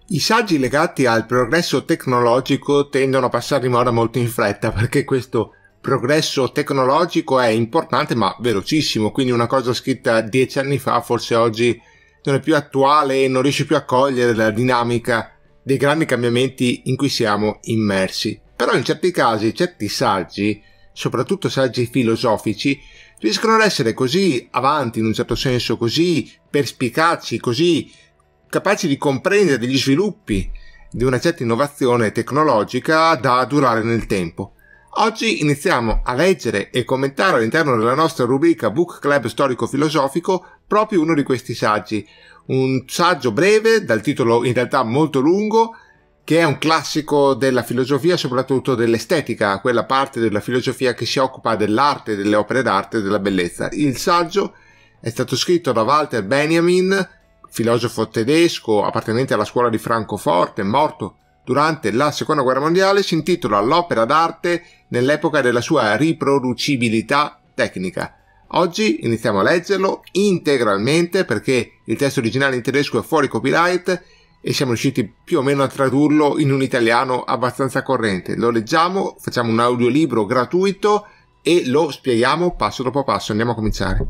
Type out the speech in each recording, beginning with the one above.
I saggi legati al progresso tecnologico tendono a passare di moda molto in fretta, perché questo progresso tecnologico è importante ma velocissimo, quindi una cosa scritta 10 anni fa forse oggi non è più attuale e non riesce più a cogliere la dinamica dei grandi cambiamenti in cui siamo immersi. Però in certi casi certi saggi, soprattutto saggi filosofici, riescono ad essere così avanti in un certo senso, così perspicaci, così capaci di comprendere degli sviluppi di una certa innovazione tecnologica da durare nel tempo. Oggi iniziamo a leggere e commentare all'interno della nostra rubrica Book Club storico-filosofico proprio uno di questi saggi. Un saggio breve, dal titolo in realtà molto lungo, che è un classico della filosofia, soprattutto dell'estetica, quella parte della filosofia che si occupa dell'arte, delle opere d'arte e della bellezza. Il saggio è stato scritto da Walter Benjamin, filosofo tedesco appartenente alla scuola di Francoforte, morto durante la Seconda Guerra Mondiale. Si intitola L'opera d'arte nell'epoca della sua riproducibilità tecnica. Oggi iniziamo a leggerlo integralmente perché il testo originale in tedesco è fuori copyright e siamo riusciti più o meno a tradurlo in un italiano abbastanza corrente. Lo leggiamo, facciamo un audiolibro gratuito e lo spieghiamo passo dopo passo. Andiamo a cominciare.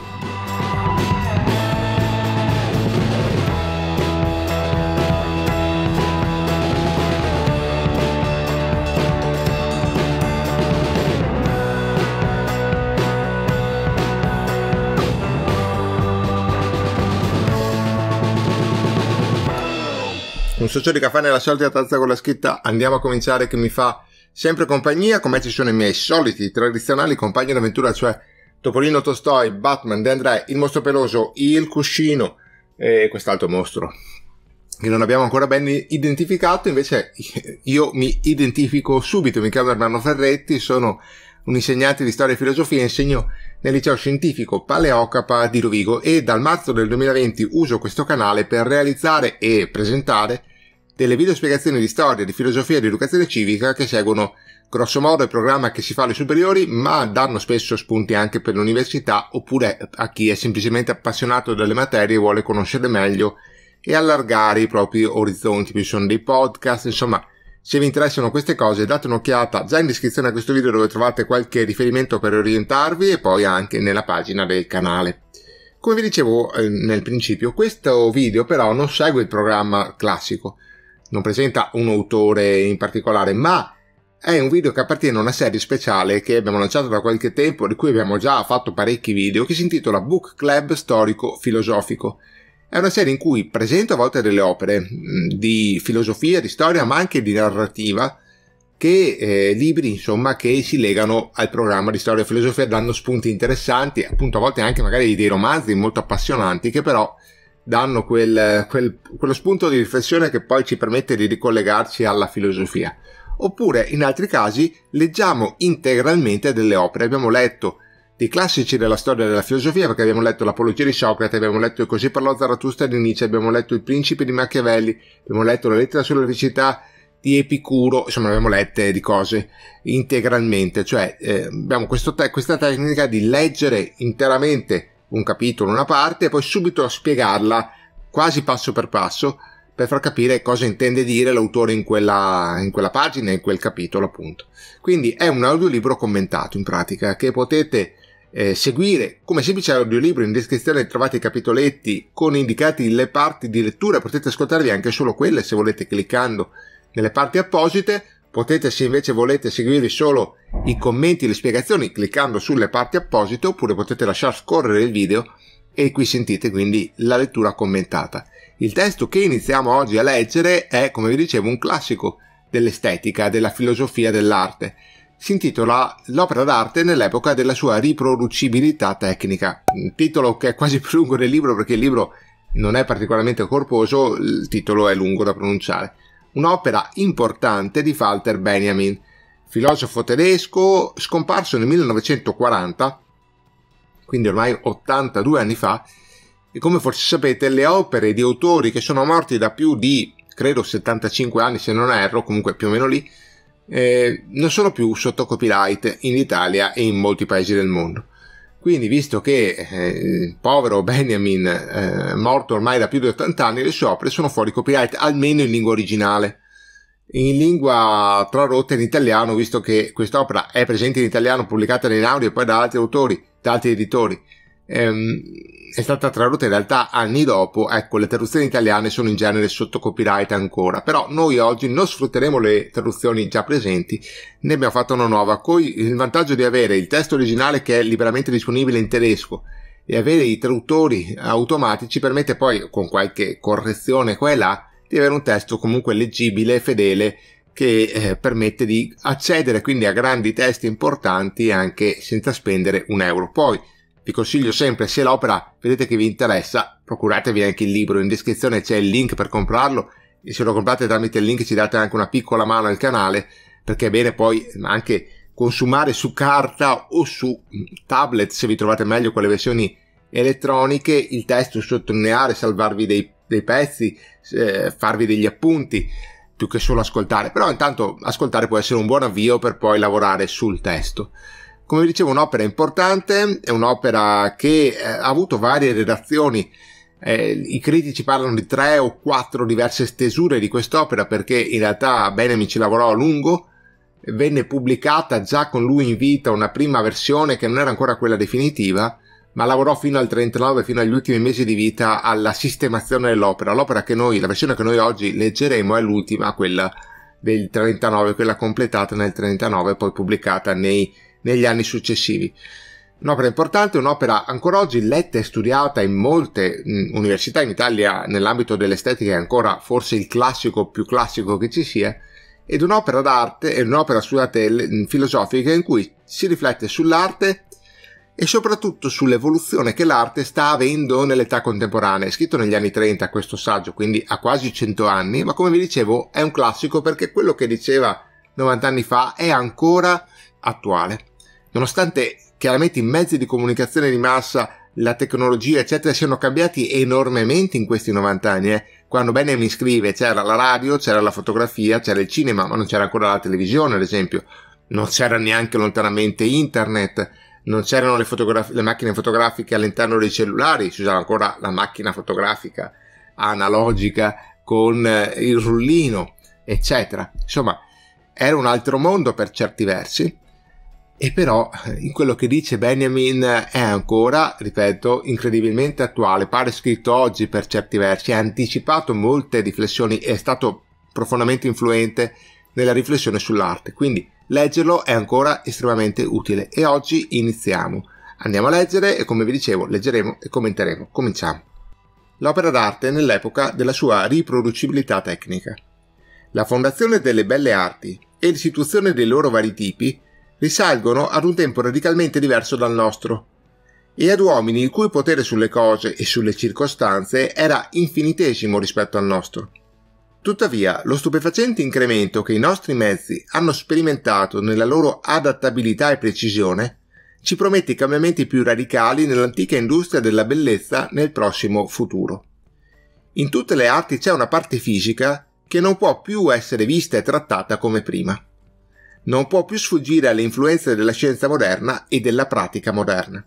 Un socio di caffè nella solita tazza con la scritta "Andiamo a cominciare", che mi fa sempre compagnia. Con me ci sono i miei soliti tradizionali compagni d'avventura, cioè Topolino Tolstoi, Batman, De André, il mostro peloso, il cuscino e quest'altro mostro che non abbiamo ancora ben identificato. Invece io mi identifico subito, mi chiamo Ermanno Ferretti, sono un insegnante di storia e filosofia, insegno nel liceo scientifico Paleocapa di Rovigo e dal marzo del 2020 uso questo canale per realizzare e presentare delle video spiegazioni di storia, di filosofia e di educazione civica che seguono grosso modo il programma che si fa alle superiori, ma danno spesso spunti anche per l'università oppure a chi è semplicemente appassionato delle materie e vuole conoscere meglio e allargare i propri orizzonti. Ci sono dei podcast, insomma, se vi interessano queste cose date un'occhiata già in descrizione a questo video dove trovate qualche riferimento per orientarvi e poi anche nella pagina del canale. Come vi dicevo nel principio, questo video però non segue il programma classico, non presenta un autore in particolare, ma è un video che appartiene a una serie speciale che abbiamo lanciato da qualche tempo, di cui abbiamo già fatto parecchi video, che si intitola Book Club storico-filosofico. È una serie in cui presento a volte delle opere di filosofia, di storia, ma anche di narrativa, che libri insomma che si legano al programma di storia e filosofia, danno spunti interessanti, appunto a volte anche magari dei romanzi molto appassionanti che però danno quello spunto di riflessione che poi ci permette di ricollegarci alla filosofia. Oppure in altri casi leggiamo integralmente delle opere. Abbiamo letto dei classici della storia della filosofia, perché abbiamo letto l'Apologia di Socrate, abbiamo letto Così parlò Zarathustra di Nietzsche, abbiamo letto Il Principe di Machiavelli, abbiamo letto La lettera sulla felicità di Epicuro, insomma abbiamo lette di cose integralmente, cioè abbiamo questa tecnica di leggere interamente un capitolo, una parte, e poi subito spiegarla quasi passo per passo per far capire cosa intende dire l'autore in quella pagina, in quel capitolo appunto. Quindi è un audiolibro commentato in pratica che potete seguire come semplice audiolibro. In descrizione trovate i capitoletti con indicati le parti di lettura, potete ascoltarvi anche solo quelle se volete cliccando nelle parti apposite. Potete, se invece volete, seguirvi solo i commenti e le spiegazioni cliccando sulle parti apposite, oppure potete lasciar scorrere il video e qui sentite quindi la lettura commentata. Il testo che iniziamo oggi a leggere è, come vi dicevo, un classico dell'estetica, della filosofia dell'arte. Si intitola L'opera d'arte nell'epoca della sua riproducibilità tecnica. Un titolo che è quasi più lungo del libro, perché il libro non è particolarmente corposo, il titolo è lungo da pronunciare. Un'opera importante di Walter Benjamin, filosofo tedesco scomparso nel 1940, quindi ormai 82 anni fa, e come forse sapete le opere di autori che sono morti da più di, credo, 75 anni se non erro, comunque più o meno lì, non sono più sotto copyright in Italia e in molti paesi del mondo. Quindi, visto che il povero Benjamin, morto ormai da più di 80 anni, le sue opere sono fuori copyright, almeno in lingua originale. In lingua tradotta in italiano, visto che quest'opera è presente in italiano, pubblicata in audio e poi da altri autori, da altri editori, è stata tradotta in realtà anni dopo. Ecco, le traduzioni italiane sono in genere sotto copyright ancora, però noi oggi non sfrutteremo le traduzioni già presenti, ne abbiamo fatto una nuova, con il vantaggio di avere il testo originale che è liberamente disponibile in tedesco e avere i traduttori automatici permette poi, con qualche correzione qua e là, di avere un testo comunque leggibile e fedele che permette di accedere quindi a grandi testi importanti anche senza spendere un euro. Poi vi consiglio sempre, se l'opera vedete che vi interessa, procuratevi anche il libro, in descrizione c'è il link per comprarlo e se lo comprate tramite il link ci date anche una piccola mano al canale, perché è bene poi anche consumare su carta o su tablet, se vi trovate meglio con le versioni elettroniche, il testo, sottolineare, salvarvi dei pezzi, farvi degli appunti più che solo ascoltare. Però intanto ascoltare può essere un buon avvio per poi lavorare sul testo. Come vi dicevo, un'opera importante, è un'opera che ha avuto varie redazioni. I critici parlano di 3 o 4 diverse stesure di quest'opera, perché in realtà Benjamin ci lavorò a lungo. Venne pubblicata già con lui in vita una prima versione che non era ancora quella definitiva, ma lavorò fino al 39, fino agli ultimi mesi di vita, alla sistemazione dell'opera. L'opera che la versione che noi oggi leggeremo è l'ultima, quella del 39, quella completata nel 39, poi pubblicata negli anni successivi. Un'opera importante, un'opera ancora oggi letta e studiata in molte università. In Italia, nell'ambito dell'estetica, è ancora forse il classico più classico che ci sia, ed un'opera d'arte, è un'opera, scusate, filosofica, in cui si riflette sull'arte e soprattutto sull'evoluzione che l'arte sta avendo nell'età contemporanea. È scritto negli anni 30 questo saggio, quindi ha quasi 100 anni, ma come vi dicevo è un classico perché quello che diceva 90 anni fa è ancora attuale. Nonostante chiaramente i mezzi di comunicazione di massa, la tecnologia eccetera siano cambiati enormemente in questi 90 anni. Quando Benjamin scrive c'era la radio, c'era la fotografia, c'era il cinema, ma non c'era ancora la televisione ad esempio, non c'era neanche lontanamente internet, non c'erano le macchine fotografiche all'interno dei cellulari, si usava ancora la macchina fotografica analogica con il rullino eccetera. Insomma, era un altro mondo per certi versi. E però in quello che dice Benjamin è ancora, ripeto, incredibilmente attuale, pare scritto oggi per certi versi, ha anticipato molte riflessioni e è stato profondamente influente nella riflessione sull'arte, quindi leggerlo è ancora estremamente utile. E oggi iniziamo. Andiamo a leggere e, come vi dicevo, leggeremo e commenteremo. Cominciamo. L'opera d'arte nell'epoca della sua riproducibilità tecnica. La fondazione delle belle arti e l'istituzione dei loro vari tipi risalgono ad un tempo radicalmente diverso dal nostro e ad uomini il cui potere sulle cose e sulle circostanze era infinitesimo rispetto al nostro. Tuttavia, lo stupefacente incremento che i nostri mezzi hanno sperimentato nella loro adattabilità e precisione ci promette i cambiamenti più radicali nell'antica industria della bellezza nel prossimo futuro. In tutte le arti c'è una parte fisica che non può più essere vista e trattata come prima. Non può più sfuggire alle influenze della scienza moderna e della pratica moderna.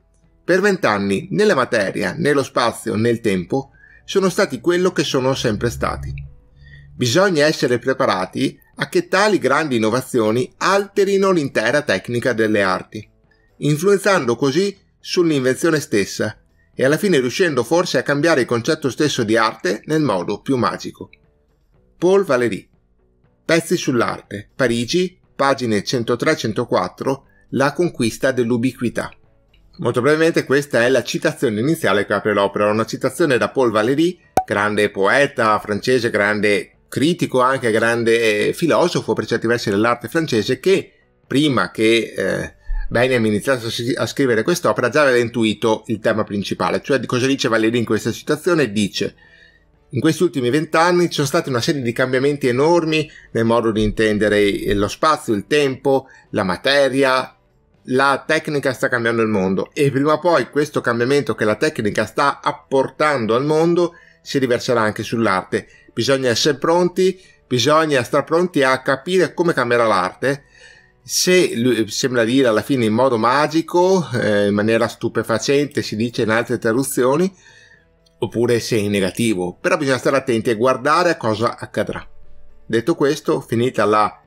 Per 20 anni né la materia, né lo spazio, né il tempo sono stati quello che sono sempre stati. Bisogna essere preparati a che tali grandi innovazioni alterino l'intera tecnica delle arti, influenzando così sull'invenzione stessa e alla fine riuscendo forse a cambiare il concetto stesso di arte nel modo più magico. Paul Valéry. Pezzi sull'arte, Parigi, pagine 103-104, La conquista dell'ubiquità. Molto brevemente questa è la citazione iniziale che apre l'opera, una citazione da Paul Valéry, grande poeta francese, grande critico, anche grande filosofo per certi versi dell'arte francese, che prima che Benjamin iniziasse a scrivere quest'opera già aveva intuito il tema principale. Cioè, di cosa dice Valéry in questa citazione? Dice: in questi ultimi 20 anni ci sono stati una serie di cambiamenti enormi nel modo di intendere lo spazio, il tempo, la materia. La tecnica sta cambiando il mondo e prima o poi questo cambiamento che la tecnica sta apportando al mondo si riverserà anche sull'arte. Bisogna essere pronti, bisogna stare pronti a capire come cambierà l'arte. se lui sembra dire alla fine in modo magico, in maniera stupefacente si dice in altre traduzioni, oppure se in negativo, però bisogna stare attenti e guardare a cosa accadrà. Detto questo, finita la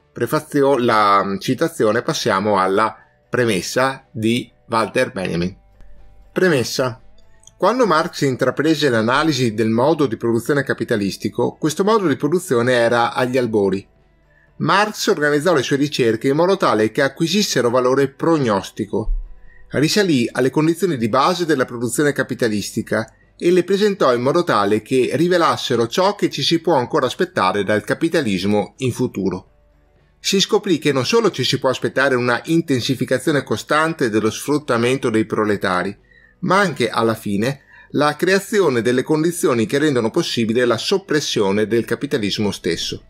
citazione, passiamo alla premessa di Walter Benjamin. Premessa. Quando Marx intraprese l'analisi del modo di produzione capitalistico, questo modo di produzione era agli albori. Marx organizzò le sue ricerche in modo tale che acquisissero valore prognostico. Risalì alle condizioni di base della produzione capitalistica e le presentò in modo tale che rivelassero ciò che ci si può ancora aspettare dal capitalismo in futuro. Si scoprì che non solo ci si può aspettare una intensificazione costante dello sfruttamento dei proletari, ma anche, alla fine, la creazione delle condizioni che rendono possibile la soppressione del capitalismo stesso.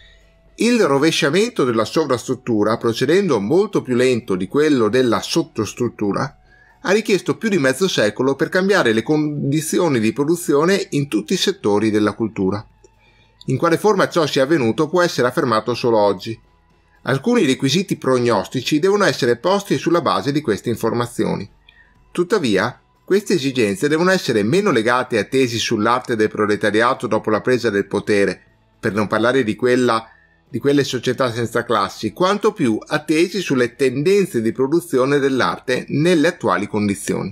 Il rovesciamento della sovrastruttura, procedendo molto più lento di quello della sottostruttura, ha richiesto più di mezzo secolo per cambiare le condizioni di produzione in tutti i settori della cultura. In quale forma ciò sia avvenuto può essere affermato solo oggi. Alcuni requisiti prognostici devono essere posti sulla base di queste informazioni. Tuttavia, queste esigenze devono essere meno legate a tesi sull'arte del proletariato dopo la presa del potere, per non parlare di quelle società senza classi, quanto più a tesi sulle tendenze di produzione dell'arte nelle attuali condizioni.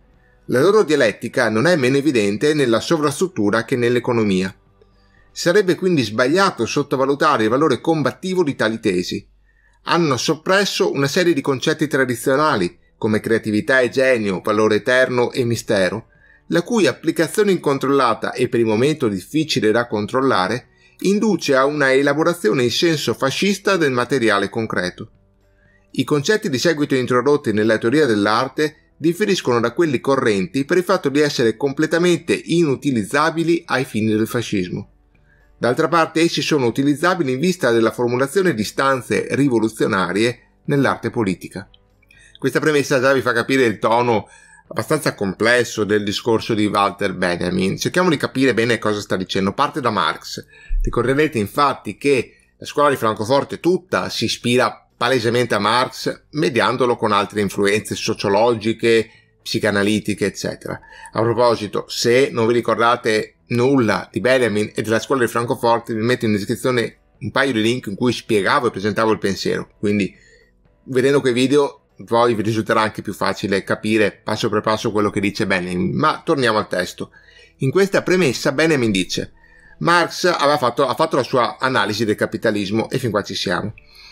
La loro dialettica non è meno evidente nella sovrastruttura che nell'economia. Sarebbe quindi sbagliato sottovalutare il valore combattivo di tali tesi. Hanno soppresso una serie di concetti tradizionali, come creatività e genio, valore eterno e mistero, la cui applicazione incontrollata e per il momento difficile da controllare induce a una elaborazione in senso fascista del materiale concreto. I concetti di seguito introdotti nella teoria dell'arte differiscono da quelli correnti per il fatto di essere completamente inutilizzabili ai fini del fascismo. D'altra parte essi sono utilizzabili in vista della formulazione di stanze rivoluzionarie nell'arte politica. Questa premessa già vi fa capire il tono abbastanza complesso del discorso di Walter Benjamin. Cerchiamo di capire bene cosa sta dicendo. Parte da Marx. Ricorderete infatti che la scuola di Francoforte tutta si ispira palesemente a Marx, mediandolo con altre influenze sociologiche, psicanalitiche, eccetera. A proposito, se non vi ricordate nulla di Benjamin e della scuola di Francoforte, vi metto in descrizione un paio di link in cui spiegavo e presentavo il pensiero. Quindi, vedendo quei video, poi vi risulterà anche più facile capire passo per passo quello che dice Benjamin. Ma torniamo al testo. In questa premessa Benjamin dice: Marx ha fatto la sua analisi del capitalismo e fin qua ci siamo.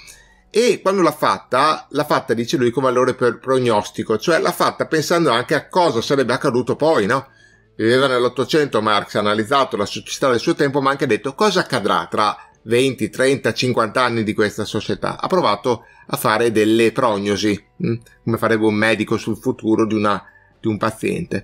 E quando l'ha fatta, dice lui, con valore per prognostico, cioè l'ha fatta pensando anche a cosa sarebbe accaduto poi, no? Viveva nell'Ottocento Marx, ha analizzato la società del suo tempo, ma ha anche detto cosa accadrà tra 20, 30, 50 anni di questa società. Ha provato a fare delle prognosi, come farebbe un medico sul futuro di un paziente.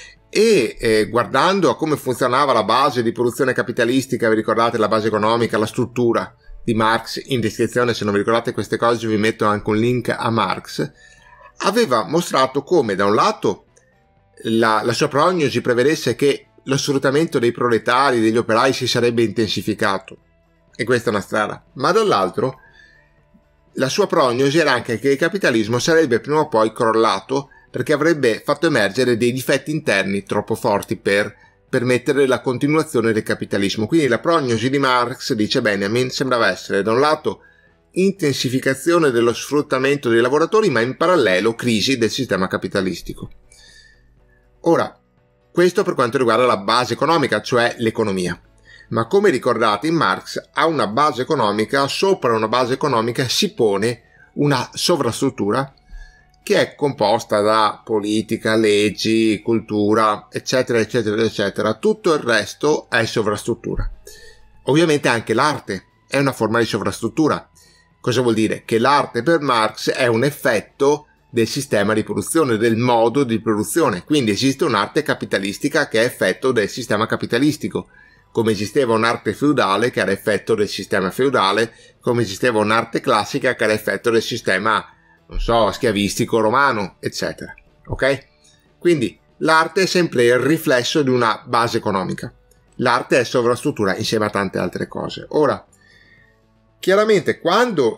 E guardando a come funzionava la base di produzione capitalistica, vi ricordate la base economica, la struttura di Marx, in descrizione se non vi ricordate queste cose vi metto anche un link a Marx, aveva mostrato come da un lato la sua prognosi prevedesse che lo sfruttamento dei proletari, degli operai si sarebbe intensificato, e questa è una strada, ma dall'altro la sua prognosi era anche che il capitalismo sarebbe prima o poi crollato perché avrebbe fatto emergere dei difetti interni troppo forti per permettere la continuazione del capitalismo. Quindi la prognosi di Marx, dice Benjamin, sembrava essere da un lato intensificazione dello sfruttamento dei lavoratori, ma in parallelo crisi del sistema capitalistico. Ora, questo per quanto riguarda la base economica, cioè l'economia. Ma come ricordate, in Marx a una base economica, sopra una base economica si pone una sovrastruttura che è composta da politica, leggi, cultura, eccetera, eccetera, eccetera. Tutto il resto è sovrastruttura. Ovviamente anche l'arte è una forma di sovrastruttura. Cosa vuol dire? Che l'arte per Marx è un effetto del sistema di produzione, del modo di produzione. Quindi esiste un'arte capitalistica che è effetto del sistema capitalistico, come esisteva un'arte feudale che era effetto del sistema feudale, come esisteva un'arte classica che era effetto del sistema, non so, schiavistico romano, eccetera. Ok? Quindi l'arte è sempre il riflesso di una base economica. L'arte è sovrastruttura insieme a tante altre cose. Ora, chiaramente quando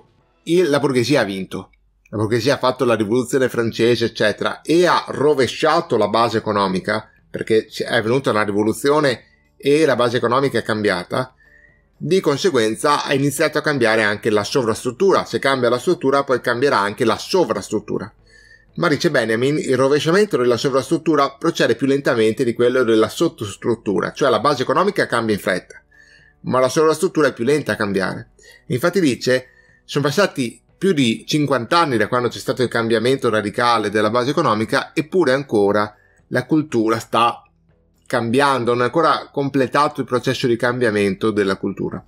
la borghesia ha vinto. La borghesia ha fatto la rivoluzione francese, eccetera, e ha rovesciato la base economica, perché è venuta una rivoluzione e la base economica è cambiata. Di conseguenza ha iniziato a cambiare anche la sovrastruttura. Se cambia la struttura, poi cambierà anche la sovrastruttura. Ma dice Benjamin, il rovesciamento della sovrastruttura procede più lentamente di quello della sottostruttura, cioè la base economica cambia in fretta, ma la sovrastruttura è più lenta a cambiare. Infatti dice, sono passati più di 50 anni da quando c'è stato il cambiamento radicale della base economica, eppure ancora la cultura sta cambiando, non è ancora completato il processo di cambiamento della cultura.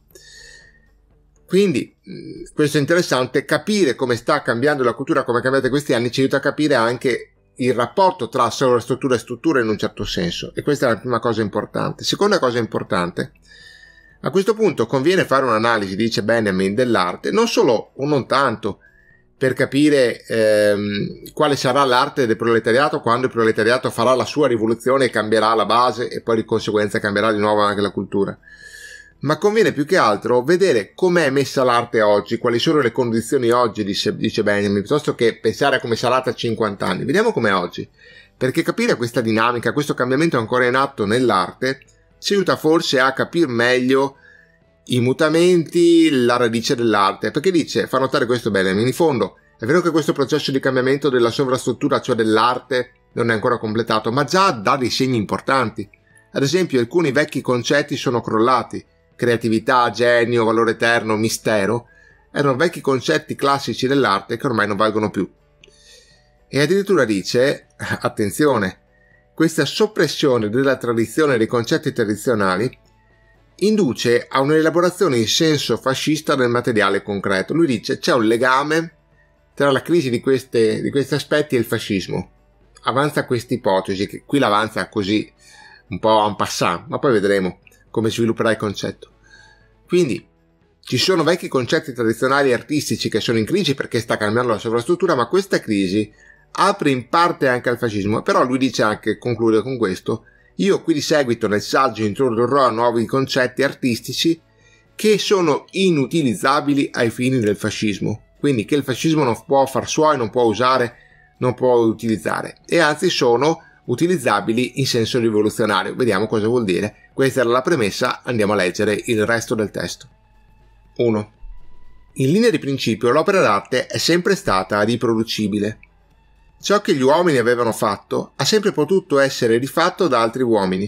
Quindi questo è interessante, capire come sta cambiando la cultura, come è cambiata in questi anni, ci aiuta a capire anche il rapporto tra sovrastruttura e struttura in un certo senso, e questa è la prima cosa importante. Seconda cosa importante, a questo punto conviene fare un'analisi, dice Benjamin, dell'arte, non solo o non tanto per capire quale sarà l'arte del proletariato quando il proletariato farà la sua rivoluzione e cambierà la base e poi di conseguenza cambierà di nuovo anche la cultura, ma conviene più che altro vedere com'è messa l'arte oggi, quali sono le condizioni oggi, dice Benjamin, piuttosto che pensare a come sarà tra 50 anni. Vediamo com'è oggi, perché capire questa dinamica, questo cambiamento ancora in atto nell'arte, ci aiuta forse a capire meglio i mutamenti, la radice dell'arte, perché dice, fa notare questo Benjamin, in fondo è vero che questo processo di cambiamento della sovrastruttura, cioè dell'arte, non è ancora completato, ma già dà dei segni importanti. Ad esempio, alcuni vecchi concetti sono crollati. Creatività, genio, valore eterno, mistero, erano vecchi concetti classici dell'arte che ormai non valgono più. E addirittura dice, attenzione, questa soppressione della tradizione dei concetti tradizionali induce a un'elaborazione in senso fascista del materiale concreto. Lui dice c'è un legame tra la crisi di questi aspetti e il fascismo. Avanza questa ipotesi, che qui l'avanza così un po' en passant, ma poi vedremo come svilupperà il concetto. Quindi ci sono vecchi concetti tradizionali e artistici che sono in crisi perché sta cambiando la sovrastruttura, ma questa crisi apre in parte anche al fascismo. Però lui dice anche, conclude con questo, io qui di seguito nel saggio introdurrò nuovi concetti artistici che sono inutilizzabili ai fini del fascismo, quindi che il fascismo non può far suoi, non può usare, non può utilizzare, e anzi sono utilizzabili in senso rivoluzionario. Vediamo cosa vuol dire. Questa era la premessa, andiamo a leggere il resto del testo. 1. In linea di principio l'opera d'arte è sempre stata riproducibile. Ciò che gli uomini avevano fatto ha sempre potuto essere rifatto da altri uomini.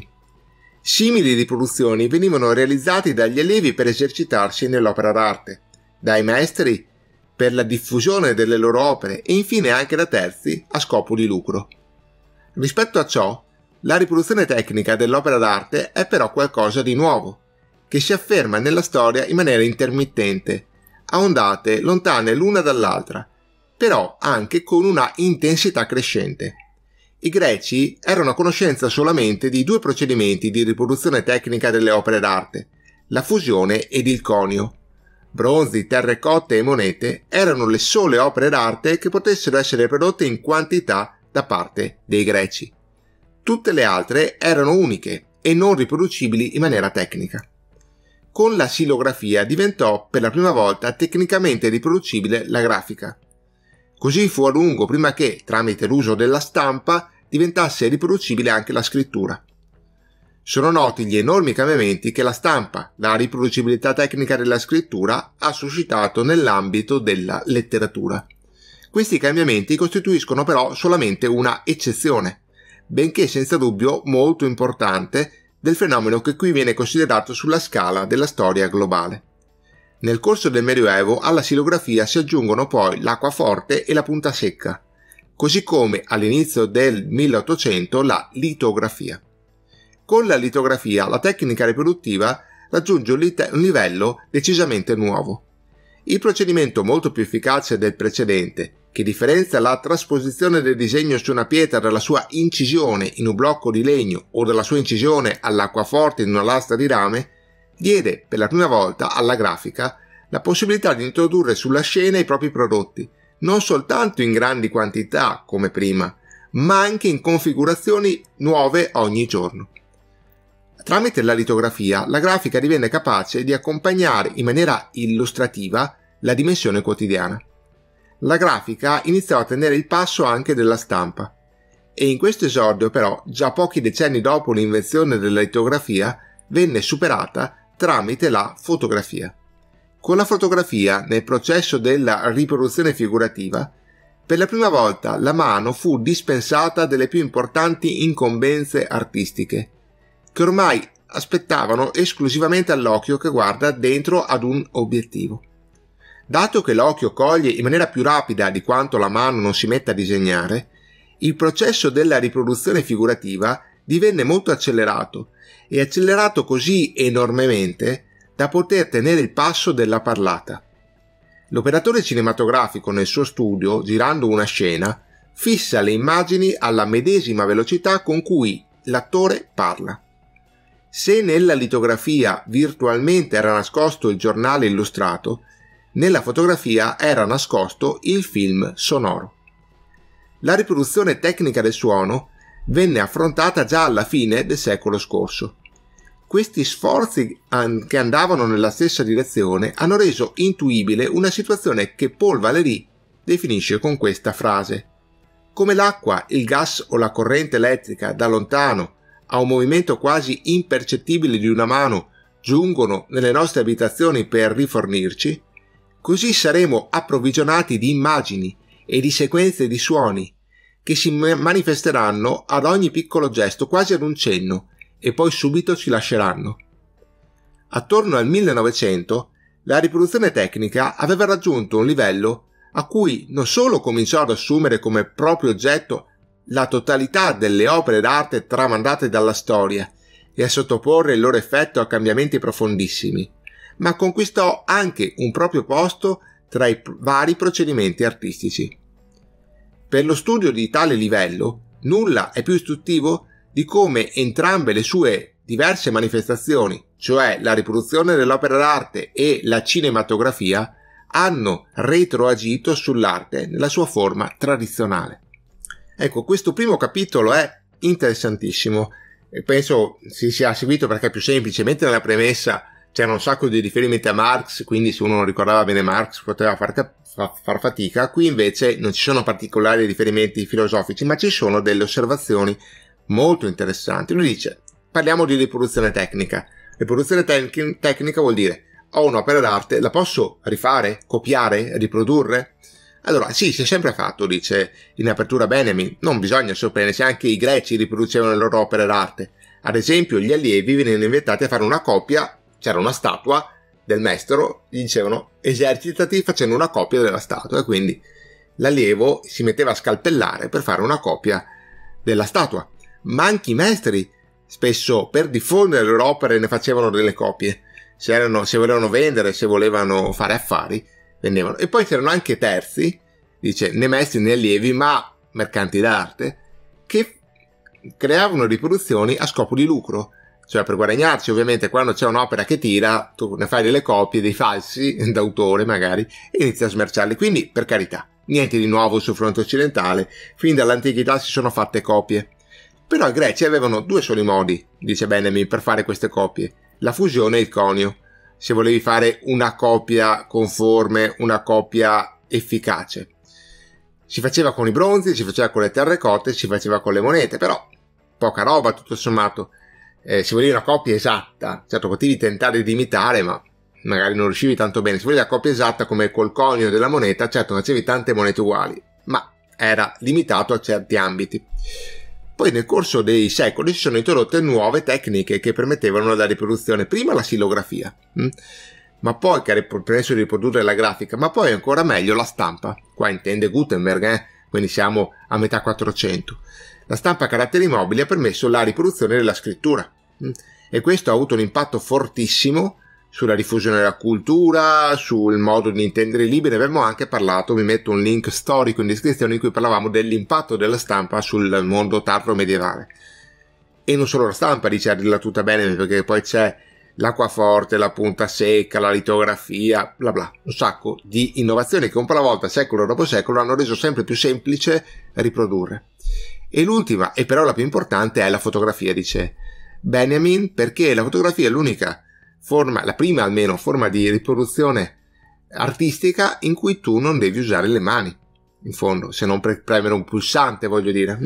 Simili riproduzioni venivano realizzati dagli allievi per esercitarsi nell'opera d'arte, dai maestri per la diffusione delle loro opere e infine anche da terzi a scopo di lucro. Rispetto a ciò, la riproduzione tecnica dell'opera d'arte è però qualcosa di nuovo, che si afferma nella storia in maniera intermittente, a ondate lontane l'una dall'altra, però anche con una intensità crescente. I greci erano a conoscenza solamente di due procedimenti di riproduzione tecnica delle opere d'arte, la fusione ed il conio. Bronzi, terrecotte e monete erano le sole opere d'arte che potessero essere prodotte in quantità da parte dei greci. Tutte le altre erano uniche e non riproducibili in maniera tecnica. Con la silografia diventò per la prima volta tecnicamente riproducibile la grafica. Così fu a lungo prima che, tramite l'uso della stampa, diventasse riproducibile anche la scrittura. Sono noti gli enormi cambiamenti che la stampa, la riproducibilità tecnica della scrittura, ha suscitato nell'ambito della letteratura. Questi cambiamenti costituiscono però solamente una eccezione, benché senza dubbio molto importante, del fenomeno che qui viene considerato sulla scala della storia globale. Nel corso del Medioevo alla silografia si aggiungono poi l'acquaforte e la punta secca, così come all'inizio del 1800 la litografia. Con la litografia la tecnica riproduttiva raggiunge un livello decisamente nuovo. Il procedimento molto più efficace del precedente, che differenzia la trasposizione del disegno su una pietra dalla sua incisione in un blocco di legno o dalla sua incisione all'acquaforte in una lastra di rame, diede per la prima volta alla grafica la possibilità di introdurre sulla scena i propri prodotti, non soltanto in grandi quantità come prima, ma anche in configurazioni nuove ogni giorno. Tramite la litografia, la grafica divenne capace di accompagnare in maniera illustrativa la dimensione quotidiana. La grafica iniziò a tenere il passo anche della stampa, e in questo esordio però, già pochi decenni dopo l'invenzione della litografia, venne superata tramite la fotografia. Con la fotografia, nel processo della riproduzione figurativa, per la prima volta la mano fu dispensata delle più importanti incombenze artistiche, che ormai aspettavano esclusivamente all'occhio che guarda dentro ad un obiettivo. Dato che l'occhio coglie in maniera più rapida di quanto la mano non si metta a disegnare, il processo della riproduzione figurativa divenne molto accelerato, e accelerato così enormemente da poter tenere il passo della parlata. L'operatore cinematografico nel suo studio, girando una scena, fissa le immagini alla medesima velocità con cui l'attore parla. Se nella litografia virtualmente era nascosto il giornale illustrato, nella fotografia era nascosto il film sonoro. La riproduzione tecnica del suono venne affrontata già alla fine del secolo scorso. Questi sforzi che andavano nella stessa direzione hanno reso intuibile una situazione che Paul Valéry definisce con questa frase: come l'acqua, il gas o la corrente elettrica da lontano a un movimento quasi impercettibile di una mano giungono nelle nostre abitazioni per rifornirci, così saremo approvvigionati di immagini e di sequenze di suoni che si manifesteranno ad ogni piccolo gesto, quasi ad un cenno, e poi subito ci lasceranno. Attorno al 1900 la riproduzione tecnica aveva raggiunto un livello a cui non solo cominciò ad assumere come proprio oggetto la totalità delle opere d'arte tramandate dalla storia e a sottoporre il loro effetto a cambiamenti profondissimi, ma conquistò anche un proprio posto tra i vari procedimenti artistici. Per lo studio di tale livello, nulla è più istruttivo di come entrambe le sue diverse manifestazioni, cioè la riproduzione dell'opera d'arte e la cinematografia, hanno retroagito sull'arte nella sua forma tradizionale. Ecco, questo primo capitolo è interessantissimo e penso si sia seguito perché è più semplice. Mentre nella premessa c'era un sacco di riferimenti a Marx, quindi se uno non ricordava bene Marx poteva far fatica. Qui invece non ci sono particolari riferimenti filosofici, ma ci sono delle osservazioni molto interessanti. Lui dice: parliamo di riproduzione tecnica. Riproduzione tecnica vuol dire: ho un'opera d'arte, la posso rifare, copiare, riprodurre? Allora sì, si è sempre fatto, dice in apertura Benjamin, non bisogna sorprendersi, anche i greci riproducevano le loro opere d'arte. Ad esempio gli allievi venivano invitati a fare una copia, c'era una statua del maestro, gli dicevano esercitati facendo una copia della statua, e quindi l'allievo si metteva a scalpellare per fare una copia della statua. Ma anche i maestri spesso per diffondere le loro opere ne facevano delle copie, se volevano vendere, se volevano fare affari, vendevano. E poi c'erano anche terzi, dice, né maestri né allievi, ma mercanti d'arte, che creavano riproduzioni a scopo di lucro, cioè per guadagnarci. Ovviamente quando c'è un'opera che tira, tu ne fai delle copie, dei falsi d'autore magari, e inizi a smerciarli. Quindi, per carità, niente di nuovo sul fronte occidentale, fin dall'antichità si sono fatte copie. Però i greci avevano due soli modi, dice Benjamin, per fare queste copie: la fusione e il conio. Se volevi fare una copia conforme, una copia efficace, si faceva con i bronzi, si faceva con le terracotte, si faceva con le monete, però poca roba tutto sommato. Se volevi una copia esatta, certo potevi tentare di imitare, ma magari non riuscivi tanto bene. Se volevi la copia esatta come col conio della moneta, certo facevi tante monete uguali, ma era limitato a certi ambiti. Poi nel corso dei secoli si sono introdotte nuove tecniche che permettevano la riproduzione, prima la silografia, ma poi, che ha permesso di riprodurre la grafica, ma poi ancora meglio la stampa. Qua intende Gutenberg, quindi siamo a metà 400. La stampa a caratteri mobili ha permesso la riproduzione della scrittura, e questo ha avuto un impatto fortissimo sulla diffusione della cultura, sul modo di intendere i libri. Ne abbiamo anche parlato, vi metto un link storico in descrizione in cui parlavamo dell'impatto della stampa sul mondo tardo medievale. E non solo la stampa, dice a dirla tutta bene, perché poi c'è l'acquaforte, la punta secca, la litografia, bla bla, un sacco di innovazioni che un po' alla volta, secolo dopo secolo, hanno reso sempre più semplice riprodurre. E l'ultima, e però la più importante, è la fotografia, dice Benjamin, perché la fotografia è l'unica forma, la prima almeno, forma di riproduzione artistica in cui tu non devi usare le mani, in fondo, se non per premere un pulsante, voglio dire.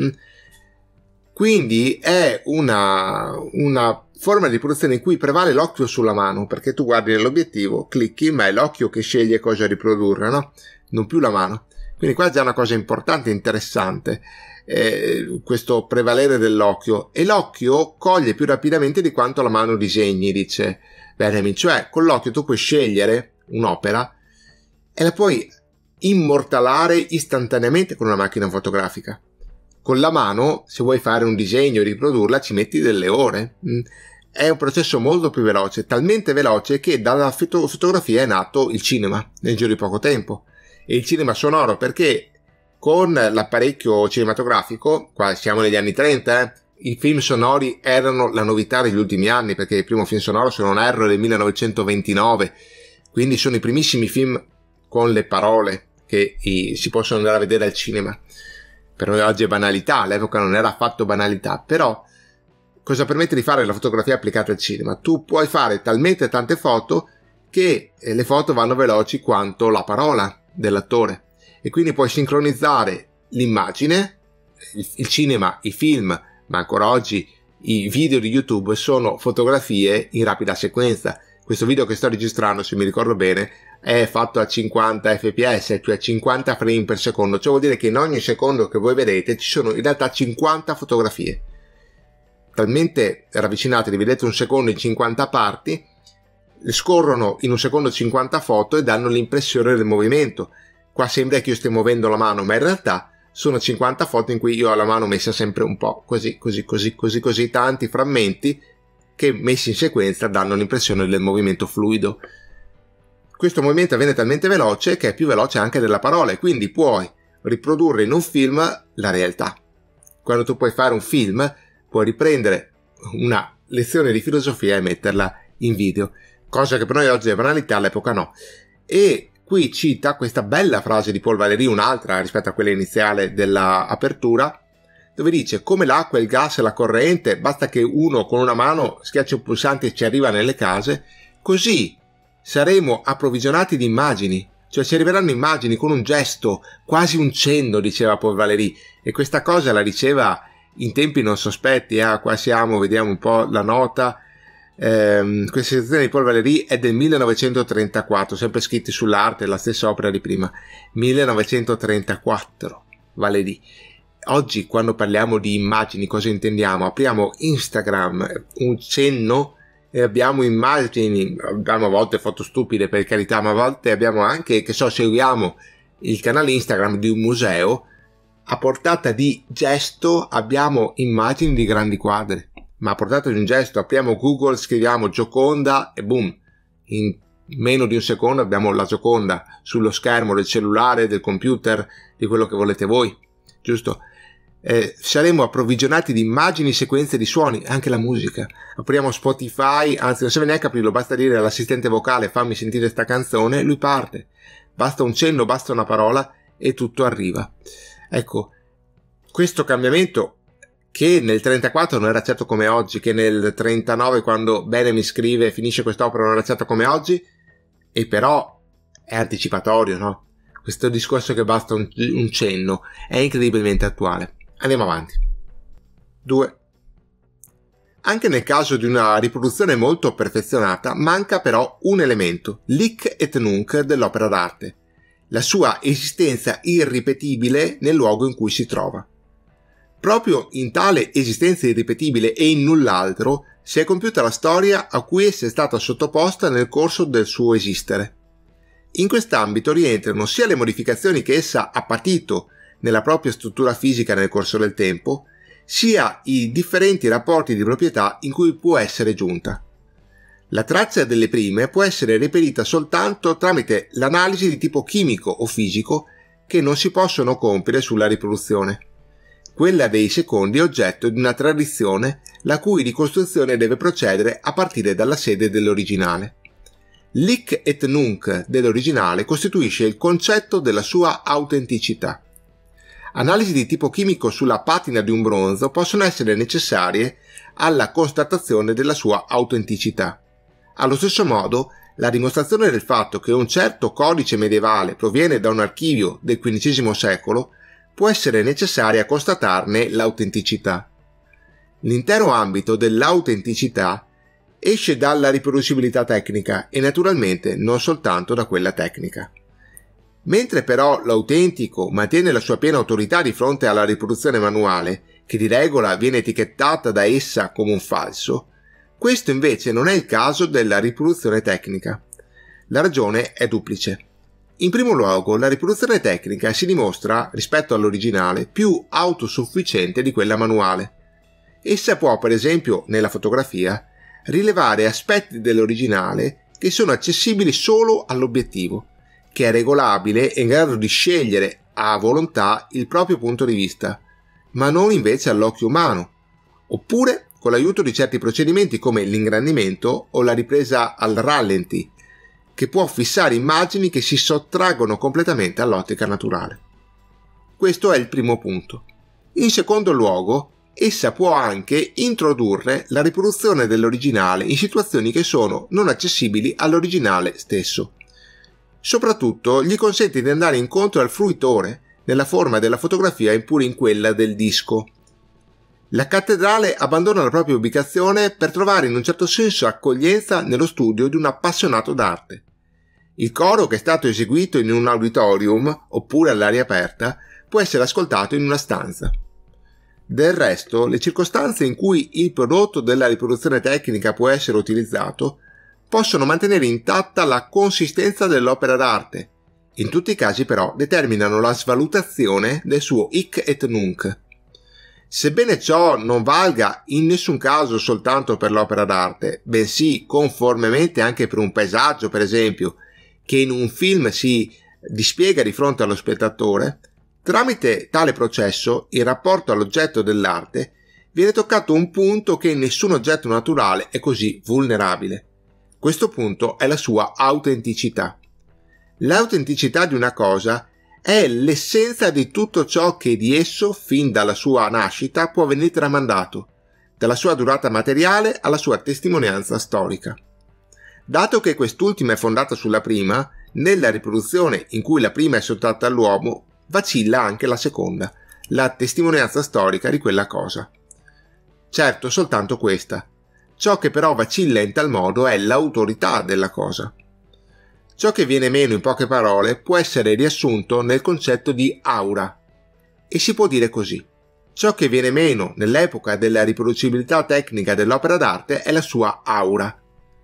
Quindi è una forma di riproduzione in cui prevale l'occhio sulla mano, perché tu guardi nell'obiettivo, clicchi, ma è l'occhio che sceglie cosa riprodurre, no? Non più la mano. Quindi qua è già una cosa importante e interessante, questo prevalere dell'occhio, e l'occhio coglie più rapidamente di quanto la mano disegni, dice Benjamin, cioè con l'occhio tu puoi scegliere un'opera e la puoi immortalare istantaneamente con una macchina fotografica. Con la mano, se vuoi fare un disegno e riprodurla, ci metti delle ore. È un processo molto più veloce, talmente veloce che dalla fotografia è nato il cinema nel giro di poco tempo. E il cinema sonoro, perché con l'apparecchio cinematografico, qua siamo negli anni 30, i film sonori erano la novità degli ultimi anni, perché il primo film sonoro, se non erro, è del 1929, quindi sono i primissimi film con le parole che si possono andare a vedere al cinema. Per noi oggi è banalità, all'epoca non era affatto banalità, però cosa permette di fare la fotografia applicata al cinema? Tu puoi fare talmente tante foto che le foto vanno veloci quanto la parola dell'attore, e quindi puoi sincronizzare l'immagine. Il cinema, i film, ma ancora oggi i video di YouTube sono fotografie in rapida sequenza. Questo video che sto registrando, se mi ricordo bene, è fatto a 50 fps, cioè 50 frame per secondo. Ciò vuol dire che in ogni secondo che voi vedete ci sono in realtà 50 fotografie. Talmente ravvicinate, dividete un secondo in 50 parti, scorrono in un secondo 50 foto e danno l'impressione del movimento. Qua sembra che io stia muovendo la mano, ma in realtà sono 50 foto in cui io ho la mano messa sempre un po' così, tanti frammenti che messi in sequenza danno l'impressione del movimento fluido. Questo movimento avviene talmente veloce che è più veloce anche della parola, e quindi puoi riprodurre in un film la realtà. Quando tu puoi fare un film, puoi riprendere una lezione di filosofia e metterla in video, cosa che per noi oggi è banalità, all'epoca no. E qui cita questa bella frase di Paul Valéry, un'altra rispetto a quella iniziale della apertura, dove dice: come l'acqua, il gas e la corrente, basta che uno con una mano schiaccia un pulsante e ci arriva nelle case, così saremo approvvigionati di immagini, cioè ci arriveranno immagini con un gesto, quasi un cenno, diceva Paul Valéry, e questa cosa la diceva in tempi non sospetti. Qua siamo, vediamo un po' la nota. Questa citazione di Paul Valéry è del 1934, sempre scritti sull'arte, la stessa opera di prima, 1934, Valéry. Oggi, quando parliamo di immagini, cosa intendiamo? Apriamo Instagram, un cenno, e abbiamo immagini, abbiamo a volte foto stupide, per carità, ma a volte abbiamo anche, seguiamo il canale Instagram di un museo, a portata di gesto abbiamo immagini di grandi quadri, ma a portata di un gesto apriamo Google, scriviamo Gioconda e boom, in meno di un secondo abbiamo la Gioconda sullo schermo del cellulare, del computer, di quello che volete voi, giusto? Saremo approvvigionati di immagini, sequenze di suoni, anche la musica. Apriamo Spotify, anzi non serve neanche aprirlo, basta dire all'assistente vocale fammi sentire sta canzone, lui parte, basta un cenno, basta una parola e tutto arriva. Ecco, questo cambiamento, che nel 34 non era certo come oggi, che nel 39 quando Benjamin scrive e finisce quest'opera non era certo come oggi, e però è anticipatorio, no? Questo discorso che basta un cenno è incredibilmente attuale. Andiamo avanti. 2. Anche nel caso di una riproduzione molto perfezionata manca però un elemento, l'hic et nunc dell'opera d'arte, la sua esistenza irripetibile nel luogo in cui si trova. Proprio in tale esistenza irripetibile e in null'altro si è compiuta la storia a cui essa è stata sottoposta nel corso del suo esistere. In quest'ambito rientrano sia le modificazioni che essa ha patito nella propria struttura fisica nel corso del tempo, sia i differenti rapporti di proprietà in cui può essere giunta. La traccia delle prime può essere reperita soltanto tramite l'analisi di tipo chimico o fisico che non si possono compiere sulla riproduzione. Quella dei secondi è oggetto di una tradizione la cui ricostruzione deve procedere a partire dalla sede dell'originale. L'hic et nunc dell'originale costituisce il concetto della sua autenticità. Analisi di tipo chimico sulla patina di un bronzo possono essere necessarie alla constatazione della sua autenticità. Allo stesso modo, la dimostrazione del fatto che un certo codice medievale proviene da un archivio del XV secolo può essere necessaria a constatarne l'autenticità. L'intero ambito dell'autenticità esce dalla riproducibilità tecnica e naturalmente non soltanto da quella tecnica. Mentre però l'autentico mantiene la sua piena autorità di fronte alla riproduzione manuale, che di regola viene etichettata da essa come un falso, questo invece non è il caso della riproduzione tecnica. La ragione è duplice. In primo luogo, la riproduzione tecnica si dimostra, rispetto all'originale, più autosufficiente di quella manuale. Essa può, per esempio, nella fotografia, rilevare aspetti dell'originale che sono accessibili solo all'obiettivo, che è regolabile e in grado di scegliere a volontà il proprio punto di vista, ma non invece all'occhio umano, oppure con l'aiuto di certi procedimenti come l'ingrandimento o la ripresa al rallenti, che può fissare immagini che si sottraggono completamente all'ottica naturale. Questo è il primo punto. In secondo luogo, essa può anche introdurre la riproduzione dell'originale in situazioni che sono non accessibili all'originale stesso. Soprattutto gli consente di andare incontro al fruitore nella forma della fotografia e pure in quella del disco. La cattedrale abbandona la propria ubicazione per trovare in un certo senso accoglienza nello studio di un appassionato d'arte. Il coro, che è stato eseguito in un auditorium oppure all'aria aperta, può essere ascoltato in una stanza. Del resto, le circostanze in cui il prodotto della riproduzione tecnica può essere utilizzato possono mantenere intatta la consistenza dell'opera d'arte. In tutti i casi però determinano la svalutazione del suo hic et nunc. Sebbene ciò non valga in nessun caso soltanto per l'opera d'arte, bensì conformemente anche per un paesaggio, per esempio, che in un film si dispiega di fronte allo spettatore, tramite tale processo, in rapporto all'oggetto dell'arte, viene toccato un punto che in nessun oggetto naturale è così vulnerabile. Questo punto è la sua autenticità. L'autenticità di una cosa è l'essenza di tutto ciò che di esso, fin dalla sua nascita, può venire tramandato, dalla sua durata materiale alla sua testimonianza storica. Dato che quest'ultima è fondata sulla prima, nella riproduzione in cui la prima è sottratta all'uomo, vacilla anche la seconda, la testimonianza storica di quella cosa. Certo, soltanto questa. Ciò che però vacilla in tal modo è l'autorità della cosa. Ciò che viene meno in poche parole può essere riassunto nel concetto di aura. E si può dire così. Ciò che viene meno nell'epoca della riproducibilità tecnica dell'opera d'arte è la sua aura.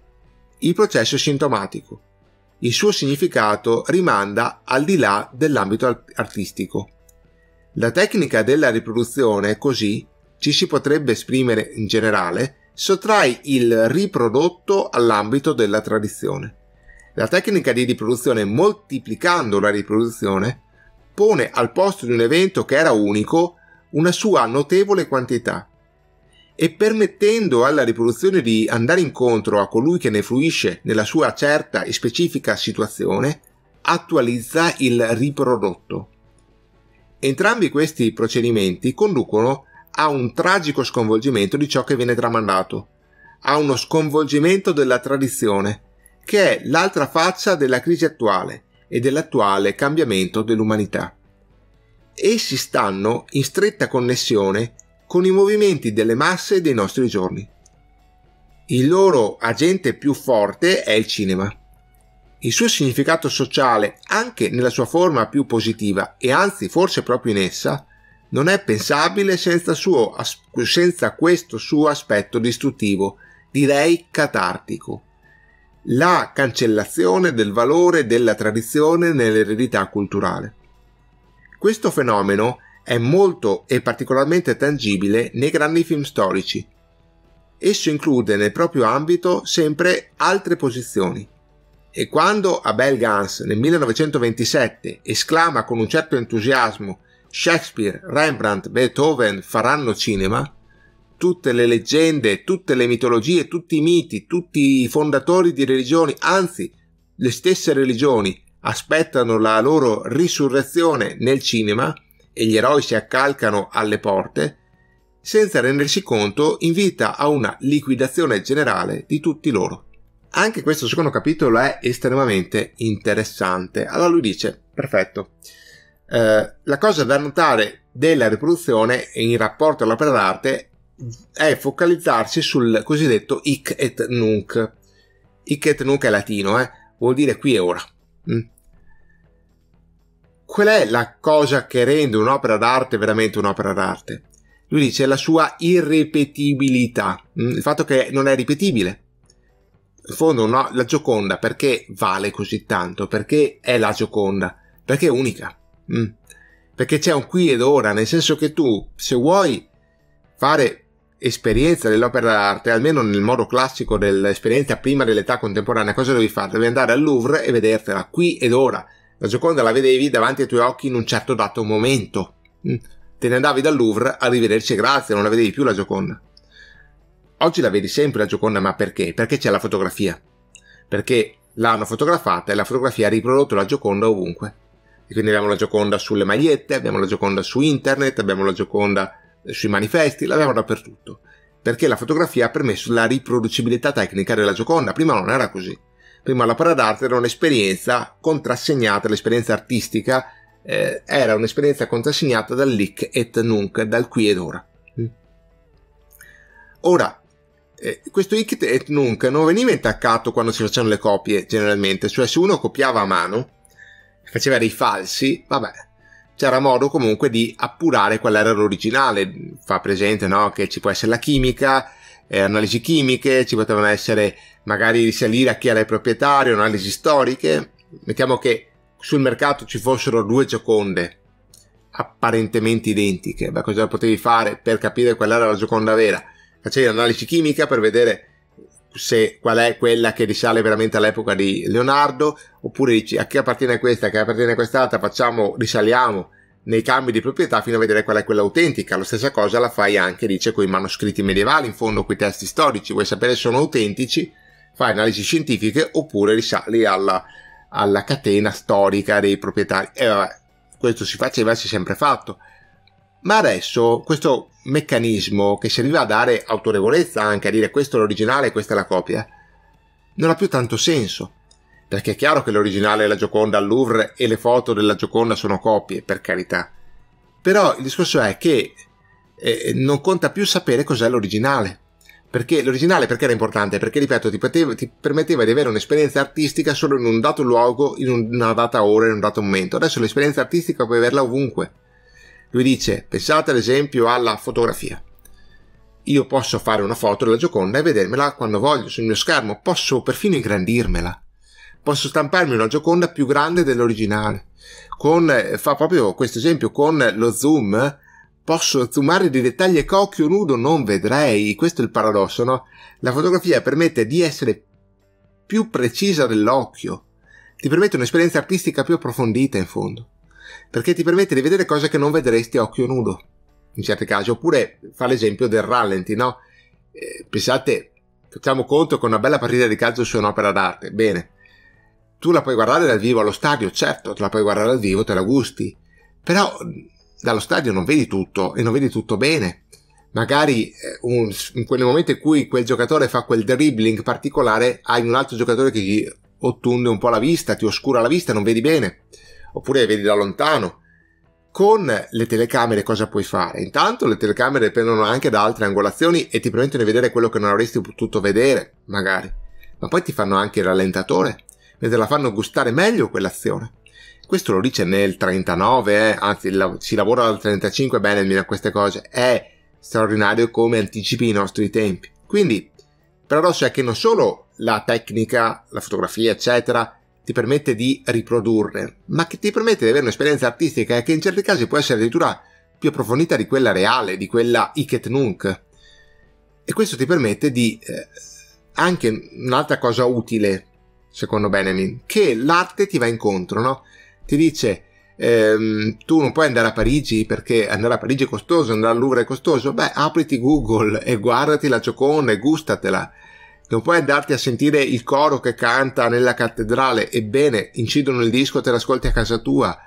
Il processo è sintomatico. Il suo significato rimanda al di là dell'ambito artistico. La tecnica della riproduzione, così ci si potrebbe esprimere in generale, sottrae il riprodotto all'ambito della tradizione. La tecnica di riproduzione, moltiplicando la riproduzione, pone al posto di un evento che era unico una sua notevole quantità e, permettendo alla riproduzione di andare incontro a colui che ne fruisce nella sua certa e specifica situazione, attualizza il riprodotto. Entrambi questi procedimenti conducono a un tragico sconvolgimento di ciò che viene tramandato, a uno sconvolgimento della tradizione, che è l'altra faccia della crisi attuale e dell'attuale cambiamento dell'umanità. Essi stanno in stretta connessione con i movimenti delle masse dei nostri giorni. Il loro agente più forte è il cinema. Il suo significato sociale, anche nella sua forma più positiva, e anzi forse proprio in essa, non è pensabile senza questo suo aspetto distruttivo, direi catartico. La cancellazione del valore della tradizione nell'eredità culturale. Questo fenomeno è molto e particolarmente tangibile nei grandi film storici. Esso include nel proprio ambito sempre altre posizioni. E quando Abel Gance nel 1927 esclama con un certo entusiasmo Shakespeare, Rembrandt, Beethoven faranno cinema, tutte le leggende, tutte le mitologie, tutti i miti, tutti i fondatori di religioni, anzi le stesse religioni, aspettano la loro risurrezione nel cinema e gli eroi si accalcano alle porte, senza rendersi conto invita a una liquidazione generale di tutti loro. Anche questo secondo capitolo è estremamente interessante. Allora lui dice, perfetto, la cosa da notare della riproduzione in rapporto all'opera d'arte è focalizzarsi sul cosiddetto hic et nunc. Hic et nunc è latino, vuol dire qui e ora. Qual è la cosa che rende un'opera d'arte veramente un'opera d'arte? Lui dice la sua irripetibilità, il fatto che non è ripetibile. In fondo la Gioconda perché vale così tanto? Perché è la Gioconda? Perché è unica. Perché c'è un qui ed ora, nel senso che tu, se vuoi fare esperienza dell'opera d'arte, almeno nel modo classico dell'esperienza prima dell'età contemporanea, cosa devi fare? Devi andare al Louvre e vedertela qui ed ora. La Gioconda la vedevi davanti ai tuoi occhi in un certo dato momento. Te ne andavi dal Louvre, arrivederci e grazie, non la vedevi più la Gioconda. Oggi la vedi sempre la Gioconda, ma perché? Perché c'è la fotografia. Perché l'hanno fotografata e la fotografia ha riprodotto la Gioconda ovunque. E quindi abbiamo la Gioconda sulle magliette, abbiamo la Gioconda su internet, abbiamo la Gioconda sui manifesti, l'abbiamo dappertutto. Perché la fotografia ha permesso la riproducibilità tecnica della Gioconda. Prima non era così. Prima l'opera d'arte era un'esperienza contrassegnata, l'esperienza artistica era un'esperienza contrassegnata dall'hic et nunc, dal qui ed ora. Ora, questo hic et nunc non veniva intaccato quando si facevano le copie generalmente, cioè se uno copiava a mano, faceva dei falsi, vabbè, c'era modo comunque di appurare qual era l'originale. Fa presente, no, che ci può essere la chimica, analisi chimiche, ci potevano essere magari risalire a chi era il proprietario, analisi storiche. Mettiamo che sul mercato ci fossero due Gioconde apparentemente identiche, beh, cosa potevi fare per capire qual era la Gioconda vera? Facevi l'analisi chimica per vedere qual è quella che risale veramente all'epoca di Leonardo, oppure dici a chi appartiene questa, a chi appartiene quest'altra, risaliamo nei cambi di proprietà fino a vedere qual è quella autentica. La stessa cosa la fai anche, dice, con i manoscritti medievali, in fondo con i testi storici. Vuoi sapere se sono autentici? Fai analisi scientifiche oppure risali alla catena storica dei proprietari. E vabbè, questo si faceva e si è sempre fatto. Ma adesso questo meccanismo che serviva a dare autorevolezza, anche a dire questo è l'originale e questa è la copia, non ha più tanto senso. Perché è chiaro che l'originale è la Gioconda al Louvre e le foto della Gioconda sono copie, per carità. Però il discorso è che non conta più sapere cos'è l'originale. Perché l'originale perché era importante? Perché, ripeto, ti permetteva di avere un'esperienza artistica solo in un dato luogo, in una data ora, in un dato momento. Adesso l'esperienza artistica puoi averla ovunque. Lui dice, pensate ad esempio alla fotografia. Io posso fare una foto della Gioconda e vedermela quando voglio sul mio schermo, posso perfino ingrandirmela. Posso stamparmi una Gioconda più grande dell'originale. Fa proprio questo esempio con lo zoom, posso zoomare dei dettagli che a occhio nudo non vedrei. Questo è il paradosso, no? La fotografia permette di essere più precisa dell'occhio, ti permette un'esperienza artistica più approfondita in fondo, perché ti permette di vedere cose che non vedresti a occhio nudo in certi casi. Oppure fa l'esempio del rallenti, no? Pensate, facciamo conto che una bella partita di calcio su un'opera d'arte, bene, tu la puoi guardare dal vivo allo stadio, certo, te la puoi guardare dal vivo, te la gusti, però dallo stadio non vedi tutto e non vedi tutto bene. Magari in quel momento in cui quel giocatore fa quel dribbling particolare, hai un altro giocatore che ti ottunde un po' la vista, ti oscura la vista, non vedi bene, oppure vedi da lontano. Con le telecamere cosa puoi fare? Intanto le telecamere prendono anche da altre angolazioni e ti permettono di vedere quello che non avresti potuto vedere, magari, ma poi ti fanno anche il rallentatore, mentre la fanno gustare meglio quell'azione. Questo lo dice nel 39, anzi si lavora dal 35 bene a queste cose. È straordinario come anticipi i nostri tempi. Quindi il paradosso è che non solo la tecnica, la fotografia eccetera ti permette di riprodurre, ma che ti permette di avere un'esperienza artistica che in certi casi può essere addirittura più approfondita di quella reale, di quella hic et nunc. E questo ti permette di anche un'altra cosa utile, secondo Benjamin, che l'arte ti va incontro, no? Ti dice, tu non puoi andare a Parigi perché andare a Parigi è costoso, andare al Louvre è costoso, beh, apriti Google e guardati la Gioconda e gustatela. Non puoi andarti a sentire il coro che canta nella cattedrale, ebbene, incidono il disco, te l'ascolti a casa tua.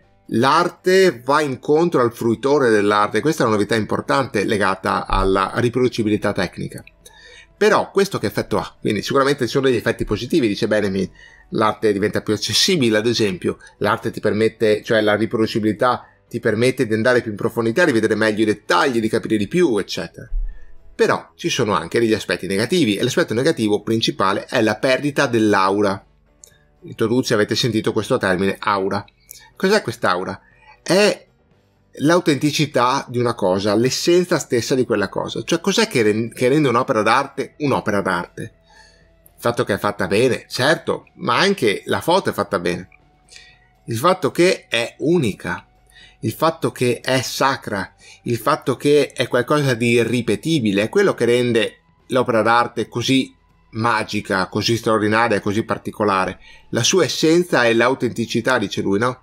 L'arte va incontro al fruitore dell'arte, questa è una novità importante legata alla riproducibilità tecnica. Però questo che effetto ha? Quindi sicuramente ci sono degli effetti positivi, dice Benjamin. L'arte diventa più accessibile, ad esempio, l'arte ti permette, cioè la riproducibilità ti permette di andare più in profondità, di vedere meglio i dettagli, di capire di più, eccetera. Però ci sono anche degli aspetti negativi, e l'aspetto negativo principale è la perdita dell'aura. Introduce, avete sentito questo termine, aura. Cos'è quest'aura? È l'autenticità di una cosa, l'essenza stessa di quella cosa. Cioè, cos'è che rende un'opera d'arte un'opera d'arte? Il fatto che è fatta bene, certo, ma anche la foto è fatta bene. Il fatto che è unica, il fatto che è sacra, il fatto che è qualcosa di irripetibile, è quello che rende l'opera d'arte così magica, così straordinaria, così particolare. La sua essenza è l'autenticità, dice lui, no?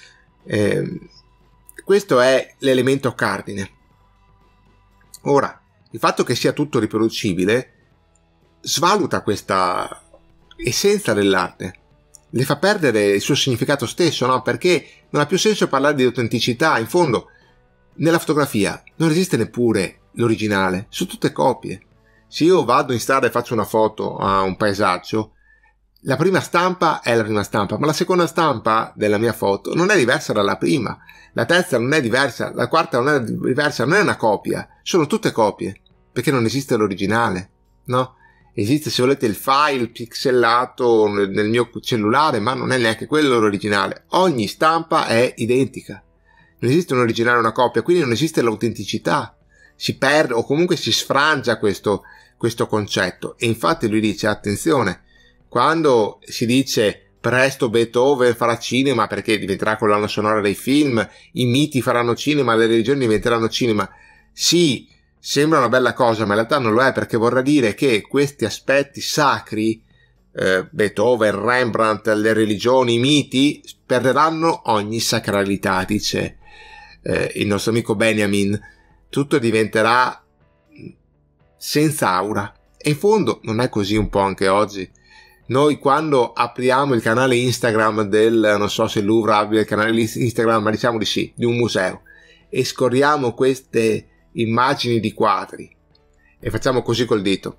Questo è l'elemento cardine. Ora, il fatto che sia tutto riproducibile svaluta questa essenza dell'arte, le fa perdere il suo significato stesso, no? Perché non ha più senso parlare di autenticità. In fondo, nella fotografia non esiste neppure l'originale, sono tutte copie. Se io vado in strada e faccio una foto a un paesaggio, la prima stampa è la prima stampa, ma la seconda stampa della mia foto non è diversa dalla prima, la terza non è diversa, la quarta non è diversa, non è una copia, sono tutte copie, perché non esiste l'originale, no? Esiste, se volete, il file pixelato nel mio cellulare, ma non è neanche quello l'originale. Ogni stampa è identica, non esiste un originale o una copia, quindi non esiste l'autenticità, si perde o comunque si sfrangia questo concetto. E infatti lui dice, attenzione, quando si dice presto Beethoven farà cinema perché diventerà colonna sonora dei film, i miti faranno cinema, le religioni diventeranno cinema, sì, sembra una bella cosa, ma in realtà non lo è, perché vorrà dire che questi aspetti sacri, Beethoven, Rembrandt, le religioni, i miti, perderanno ogni sacralità, dice il nostro amico Benjamin. Tutto diventerà senza aura. E in fondo non è così un po' anche oggi? Noi quando apriamo il canale Instagram non so se il Louvre abbia il canale Instagram, ma diciamo di sì, di un museo, e scorriamo queste immagini di quadri e facciamo così col dito,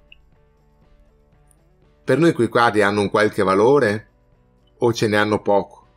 per noi quei quadri hanno un qualche valore o ce ne hanno poco?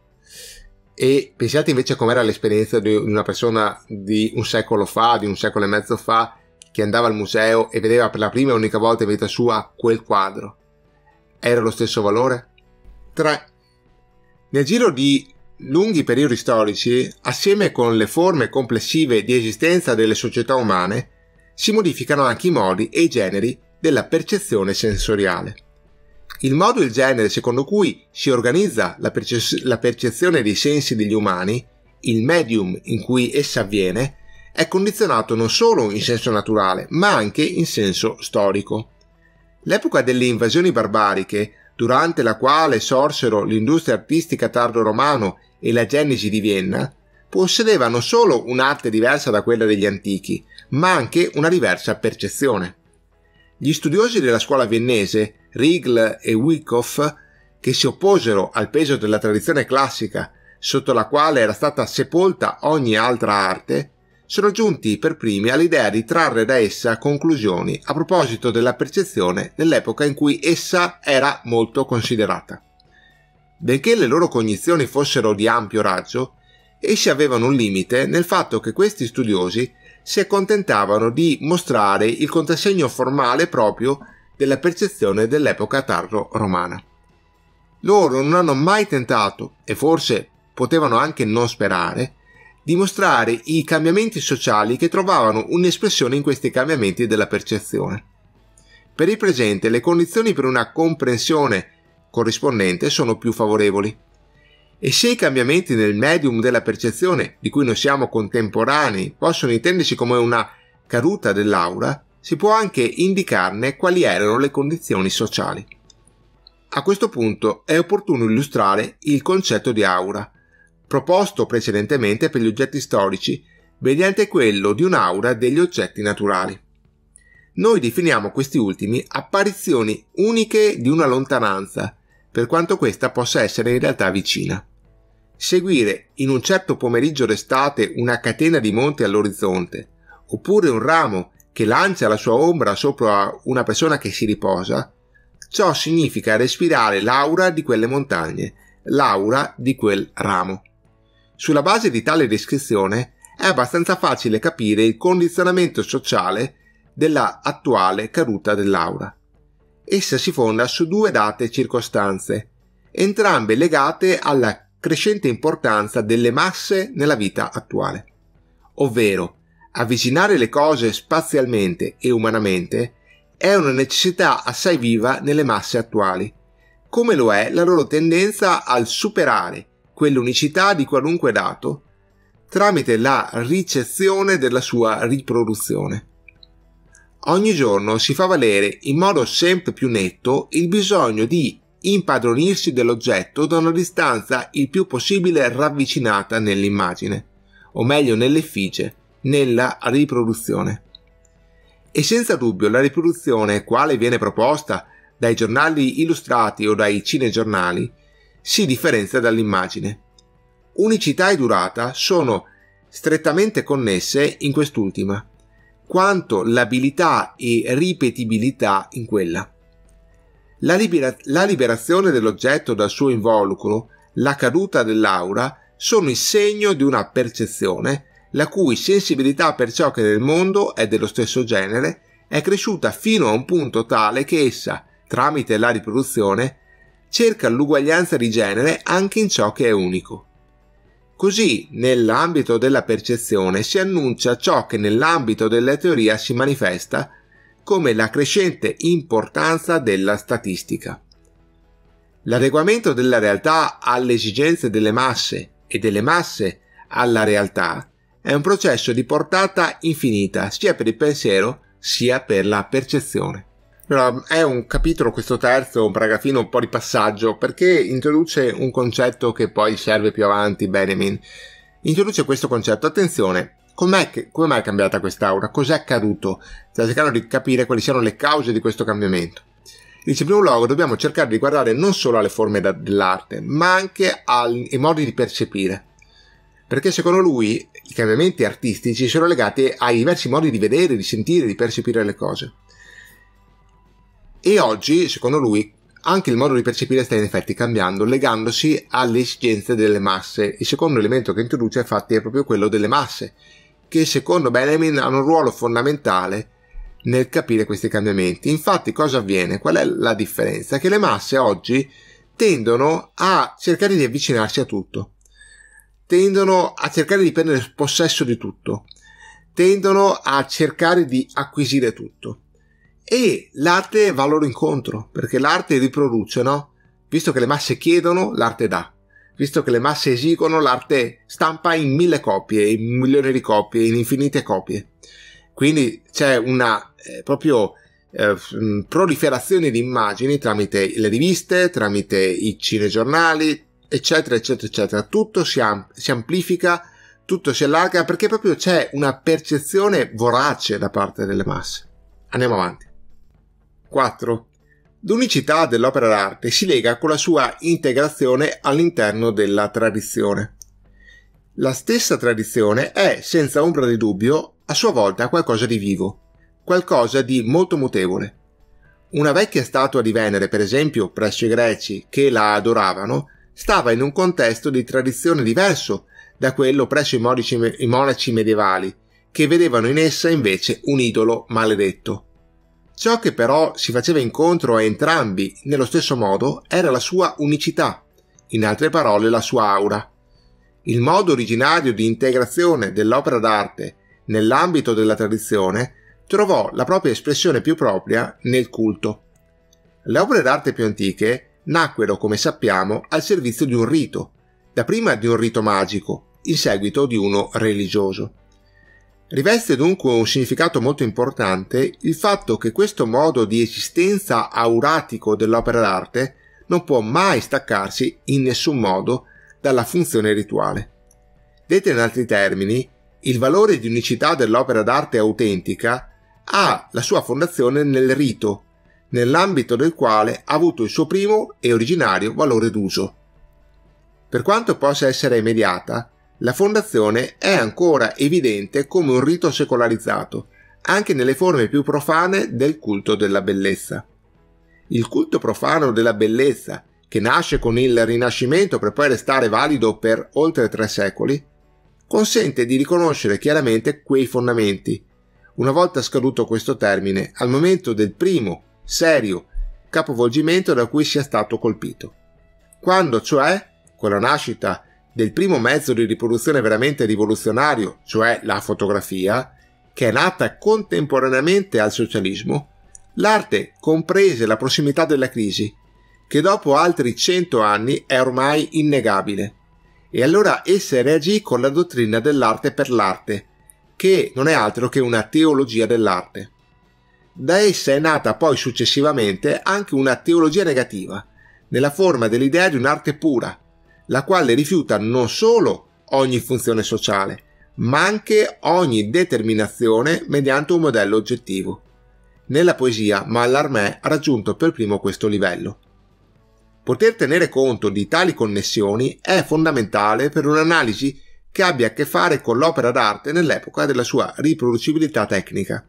E pensate invece com'era l'esperienza di una persona di un secolo fa, di un secolo e mezzo fa, che andava al museo e vedeva per la prima e unica volta in vita sua quel quadro. Era lo stesso valore? 3. Nel giro di lunghi periodi storici, assieme con le forme complessive di esistenza delle società umane, si modificano anche i modi e i generi della percezione sensoriale. Il modo e il genere secondo cui si organizza la percezione dei sensi degli umani, il medium in cui essa avviene, è condizionato non solo in senso naturale, ma anche in senso storico. L'epoca delle invasioni barbariche, durante la quale sorsero l'industria artistica tardo-romano e la Genesi di Vienna, possedeva non solo un'arte diversa da quella degli antichi, ma anche una diversa percezione. Gli studiosi della scuola viennese, Riegl e Wyckoff, che si opposero al peso della tradizione classica sotto la quale era stata sepolta ogni altra arte, sono giunti per primi all'idea di trarre da essa conclusioni a proposito della percezione nell'epoca in cui essa era molto considerata. Benché le loro cognizioni fossero di ampio raggio, essi avevano un limite nel fatto che questi studiosi si accontentavano di mostrare il contrassegno formale proprio della percezione dell'epoca tardo-romana. Loro non hanno mai tentato, e forse potevano anche non sperare, di mostrare i cambiamenti sociali che trovavano un'espressione in questi cambiamenti della percezione. Per il presente le condizioni per una comprensione corrispondente sono più favorevoli. E se i cambiamenti nel medium della percezione di cui noi siamo contemporanei possono intendersi come una caduta dell'aura, si può anche indicarne quali erano le condizioni sociali. A questo punto è opportuno illustrare il concetto di aura, proposto precedentemente per gli oggetti storici, mediante quello di un'aura degli oggetti naturali. Noi definiamo questi ultimi apparizioni uniche di una lontananza, per quanto questa possa essere in realtà vicina. Seguire in un certo pomeriggio d'estate una catena di monti all'orizzonte, oppure un ramo che lancia la sua ombra sopra una persona che si riposa, ciò significa respirare l'aura di quelle montagne, l'aura di quel ramo. Sulla base di tale descrizione è abbastanza facile capire il condizionamento sociale della attuale caduta dell'aura. Essa si fonda su due date circostanze, entrambe legate alla crescente importanza delle masse nella vita attuale, ovvero avvicinare le cose spazialmente e umanamente è una necessità assai viva nelle masse attuali, come lo è la loro tendenza al superare quell'unicità di qualunque dato tramite la ricezione della sua riproduzione. Ogni giorno si fa valere in modo sempre più netto il bisogno di impadronirsi dell'oggetto da una distanza il più possibile ravvicinata nell'immagine, o meglio nell'effigie, nella riproduzione. E senza dubbio la riproduzione, quale viene proposta dai giornali illustrati o dai cinegiornali, si differenzia dall'immagine. Unicità e durata sono strettamente connesse in quest'ultima, quanto l'abilità e ripetibilità in quella. La liberazione dell'oggetto dal suo involucro, la caduta dell'aura, sono il segno di una percezione la cui sensibilità per ciò che nel mondo è dello stesso genere è cresciuta fino a un punto tale che essa, tramite la riproduzione, cerca l'uguaglianza di genere anche in ciò che è unico. Così, nell'ambito della percezione si annuncia ciò che nell'ambito della teoria si manifesta come la crescente importanza della statistica. L'adeguamento della realtà alle esigenze delle masse e delle masse alla realtà è un processo di portata infinita sia per il pensiero sia per la percezione. Però è un capitolo, questo terzo, un paragrafino un po' di passaggio, perché introduce un concetto che poi serve più avanti Benjamin. Introduce questo concetto, attenzione, come mai è cambiata quest'aura? Cos'è accaduto? Sta cercando di capire quali siano le cause di questo cambiamento. Dice, in primo luogo dobbiamo cercare di guardare non solo alle forme dell'arte, ma anche ai modi di percepire. Perché secondo lui i cambiamenti artistici sono legati ai diversi modi di vedere, di sentire, di percepire le cose. E oggi, secondo lui, anche il modo di percepire sta in effetti cambiando, legandosi alle esigenze delle masse. Il secondo elemento che introduce, infatti, è proprio quello delle masse, che secondo Benjamin hanno un ruolo fondamentale nel capire questi cambiamenti. Infatti, cosa avviene? Qual è la differenza? Che le masse oggi tendono a cercare di avvicinarsi a tutto, tendono a cercare di prendere possesso di tutto, tendono a cercare di acquisire tutto. E l'arte va a loro incontro, perché l'arte riproduce, no? Visto che le masse chiedono, l'arte dà. Visto che le masse esigono, l'arte stampa in 1000 copie, in 1.000.000 di copie, in infinite copie. Quindi c'è una proliferazione di immagini tramite le riviste, tramite i cinegiornali, eccetera, eccetera, eccetera. Tutto si amplifica, tutto si allarga, perché proprio c'è una percezione vorace da parte delle masse. Andiamo avanti. 4. L'unicità dell'opera d'arte si lega con la sua integrazione all'interno della tradizione. La stessa tradizione è, senza ombra di dubbio, a sua volta qualcosa di vivo, qualcosa di molto mutevole. Una vecchia statua di Venere, per esempio, presso i greci che la adoravano, stava in un contesto di tradizione diverso da quello presso i monaci medievali, che vedevano in essa invece un idolo maledetto. Ciò che però si faceva incontro a entrambi nello stesso modo era la sua unicità, in altre parole la sua aura. Il modo originario di integrazione dell'opera d'arte nell'ambito della tradizione trovò la propria espressione più propria nel culto. Le opere d'arte più antiche nacquero, come sappiamo, al servizio di un rito, dapprima di un rito magico, in seguito di uno religioso. Riveste dunque un significato molto importante il fatto che questo modo di esistenza auratico dell'opera d'arte non può mai staccarsi in nessun modo dalla funzione rituale. Dette in altri termini, il valore di unicità dell'opera d'arte autentica ha la sua fondazione nel rito, nell'ambito del quale ha avuto il suo primo e originario valore d'uso. Per quanto possa essere immediata, la fondazione è ancora evidente come un rito secolarizzato, anche nelle forme più profane del culto della bellezza. Il culto profano della bellezza, che nasce con il Rinascimento per poi restare valido per oltre 3 secoli, consente di riconoscere chiaramente quei fondamenti, una volta scaduto questo termine, al momento del primo, serio, capovolgimento da cui sia stato colpito. Quando, cioè, con la nascita del primo mezzo di riproduzione veramente rivoluzionario, cioè la fotografia, che è nata contemporaneamente al socialismo, l'arte comprese la prossimità della crisi, che dopo altri 100 anni è ormai innegabile, e allora essa reagì con la dottrina dell'arte per l'arte, che non è altro che una teologia dell'arte. Da essa è nata poi successivamente anche una teologia negativa, nella forma dell'idea di un'arte pura, la quale rifiuta non solo ogni funzione sociale, ma anche ogni determinazione mediante un modello oggettivo. Nella poesia Mallarmé ha raggiunto per primo questo livello. Poter tenere conto di tali connessioni è fondamentale per un'analisi che abbia a che fare con l'opera d'arte nell'epoca della sua riproducibilità tecnica,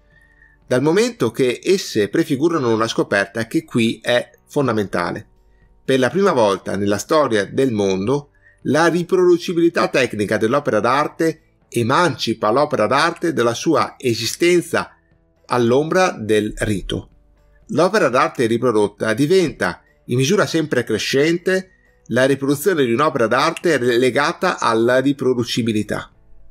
dal momento che esse prefigurano una scoperta che qui è fondamentale. Per la prima volta nella storia del mondo, la riproducibilità tecnica dell'opera d'arte emancipa l'opera d'arte dalla sua esistenza all'ombra del rito. L'opera d'arte riprodotta diventa, in misura sempre crescente, la riproduzione di un'opera d'arte legata alla riproducibilità.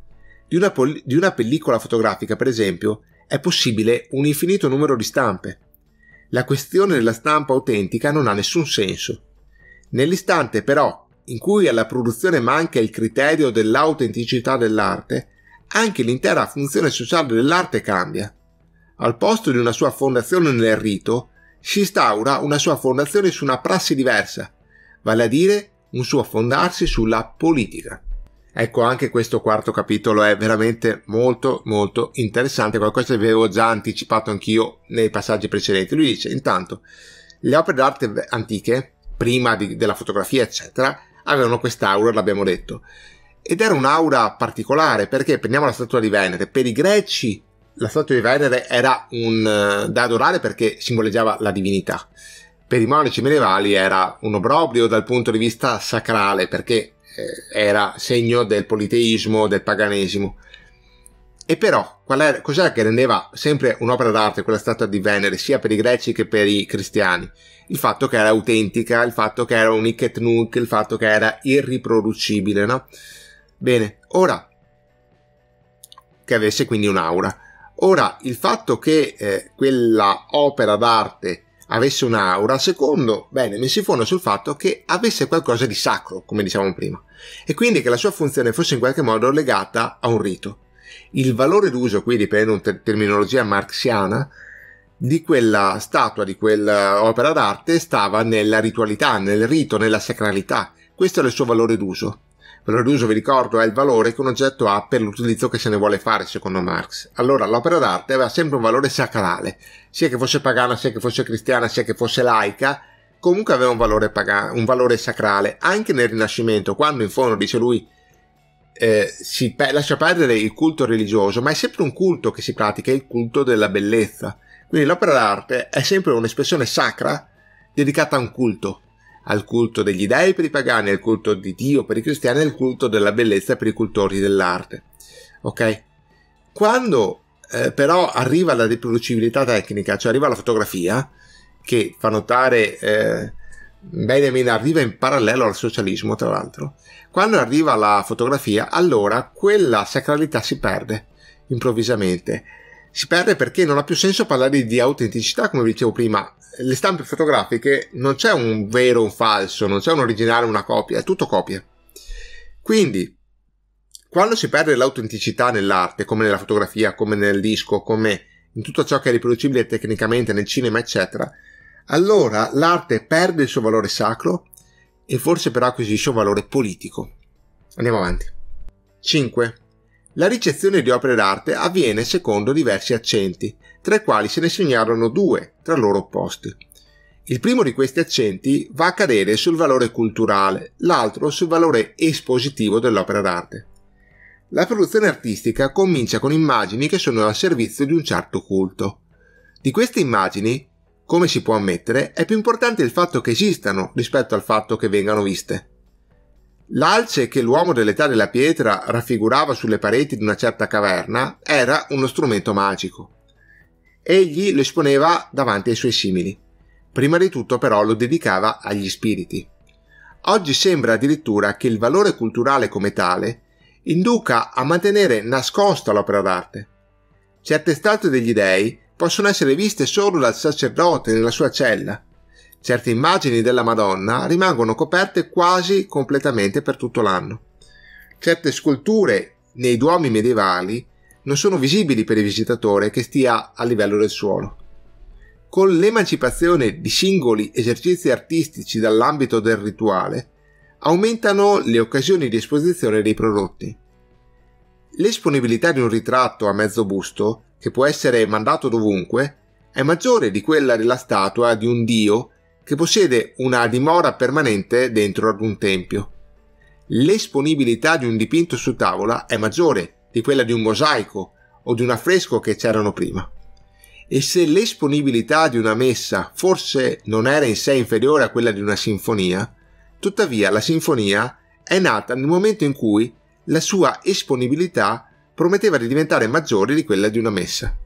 Di una pellicola fotografica, per esempio, è possibile un infinito numero di stampe. La questione della stampa autentica non ha nessun senso. Nell'istante, però, in cui alla produzione manca il criterio dell'autenticità dell'arte, anche l'intera funzione sociale dell'arte cambia. Al posto di una sua fondazione nel rito, si instaura una sua fondazione su una prassi diversa, vale a dire un suo fondarsi sulla politica. Ecco, anche questo quarto capitolo è veramente molto molto interessante, qualcosa che avevo già anticipato anch'io nei passaggi precedenti. Lui dice, intanto, le opere d'arte antiche, prima della fotografia eccetera, avevano quest'aura, l'abbiamo detto, ed era un'aura particolare, perché prendiamo la statua di Venere. Per i greci la statua di Venere era da adorare perché simboleggiava la divinità. Per i monaci medievali era un obbrobrio dal punto di vista sacrale, perché era segno del politeismo, del paganesimo. E però, cos'era che rendeva sempre un'opera d'arte quella statua di Venere, sia per i greci che per i cristiani? Il fatto che era autentica, il fatto che era un hic et nunc, il fatto che era irriproducibile, no? Bene, ora, che avesse quindi un'aura. Ora, il fatto che quella opera d'arte avesse un'aura, secondo, mi si fonda sul fatto che avesse qualcosa di sacro, come dicevamo prima, e quindi che la sua funzione fosse in qualche modo legata a un rito. Il valore d'uso, qui riprendo una terminologia marxiana, di quella statua, di quell'opera d'arte stava nella ritualità, nel rito, nella sacralità. Questo era il suo valore d'uso. Il valore d'uso, vi ricordo, è il valore che un oggetto ha per l'utilizzo che se ne vuole fare, secondo Marx. Allora, l'opera d'arte aveva sempre un valore sacrale, sia che fosse pagana, sia che fosse cristiana, sia che fosse laica, comunque aveva un valore sacrale. Anche nel Rinascimento, quando in fondo, dice lui, si lascia perdere il culto religioso, ma è sempre un culto che si pratica, il culto della bellezza. Quindi l'opera d'arte è sempre un'espressione sacra dedicata a un culto, al culto degli dei per i pagani, al culto di Dio per i cristiani, al culto della bellezza per i cultori dell'arte. Ok? Quando però arriva la riproducibilità tecnica, cioè arriva la fotografia, che fa notare Benjamin, arriva in parallelo al socialismo, tra l'altro. Quando arriva la fotografia, allora quella sacralità si perde improvvisamente. Si perde perché non ha più senso parlare di autenticità, come vi dicevo prima. Le stampe fotografiche non c'è un vero o un falso, non c'è un originale o una copia, è tutto copia. Quindi, quando si perde l'autenticità nell'arte, come nella fotografia, come nel disco, come in tutto ciò che è riproducibile tecnicamente nel cinema, eccetera, allora l'arte perde il suo valore sacro e forse però acquisisce un valore politico. Andiamo avanti. 5. La ricezione di opere d'arte avviene secondo diversi accenti, tra i quali se ne segnalano 2 tra loro opposti. Il primo di questi accenti va a cadere sul valore culturale, l'altro sul valore espositivo dell'opera d'arte. la produzione artistica comincia con immagini che sono al servizio di un certo culto. Di queste immagini, come si può ammettere, è più importante il fatto che esistano rispetto al fatto che vengano viste. L'alce che l'uomo dell'età della pietra raffigurava sulle pareti di una certa caverna era uno strumento magico. Egli lo esponeva davanti ai suoi simili. Prima di tutto però lo dedicava agli spiriti. Oggi sembra addirittura che il valore culturale come tale induca a mantenere nascosta l'opera d'arte. Certe statue degli dei possono essere viste solo dal sacerdote nella sua cella. Certe immagini della Madonna rimangono coperte quasi completamente per tutto l'anno. Certe sculture nei duomi medievali non sono visibili per il visitatore che stia a livello del suolo. Con l'emancipazione di singoli esercizi artistici dall'ambito del rituale, aumentano le occasioni di esposizione dei prodotti. L'esponibilità di un ritratto a mezzo busto, che può essere mandato dovunque, è maggiore di quella della statua di un dio che possiede una dimora permanente dentro ad un tempio. L'esponibilità di un dipinto su tavola è maggiore di quella di un mosaico o di un affresco che c'erano prima. E se l'esponibilità di una messa forse non era in sé inferiore a quella di una sinfonia, tuttavia la sinfonia è nata nel momento in cui la sua esponibilità prometteva di diventare maggiore di quella di una messa.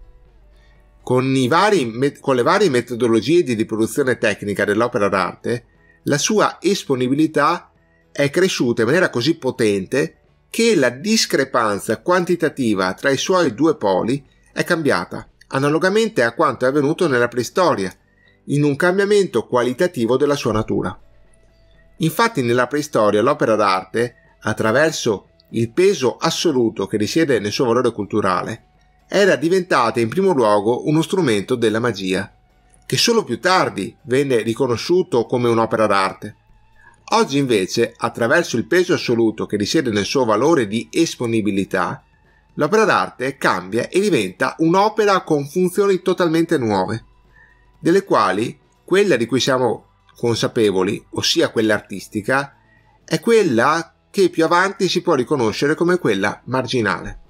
Con le varie metodologie di riproduzione tecnica dell'opera d'arte, la sua esponibilità è cresciuta in maniera così potente che la discrepanza quantitativa tra i suoi due poli è cambiata, analogamente a quanto è avvenuto nella preistoria, in un cambiamento qualitativo della sua natura. Infatti nella preistoria l'opera d'arte, attraverso il peso assoluto che risiede nel suo valore culturale, era diventata in primo luogo uno strumento della magia, che solo più tardi venne riconosciuto come un'opera d'arte. Oggi invece, attraverso il peso assoluto che risiede nel suo valore di esponibilità, l'opera d'arte cambia e diventa un'opera con funzioni totalmente nuove, delle quali quella di cui siamo consapevoli, ossia quella artistica, è quella che più avanti si può riconoscere come quella marginale.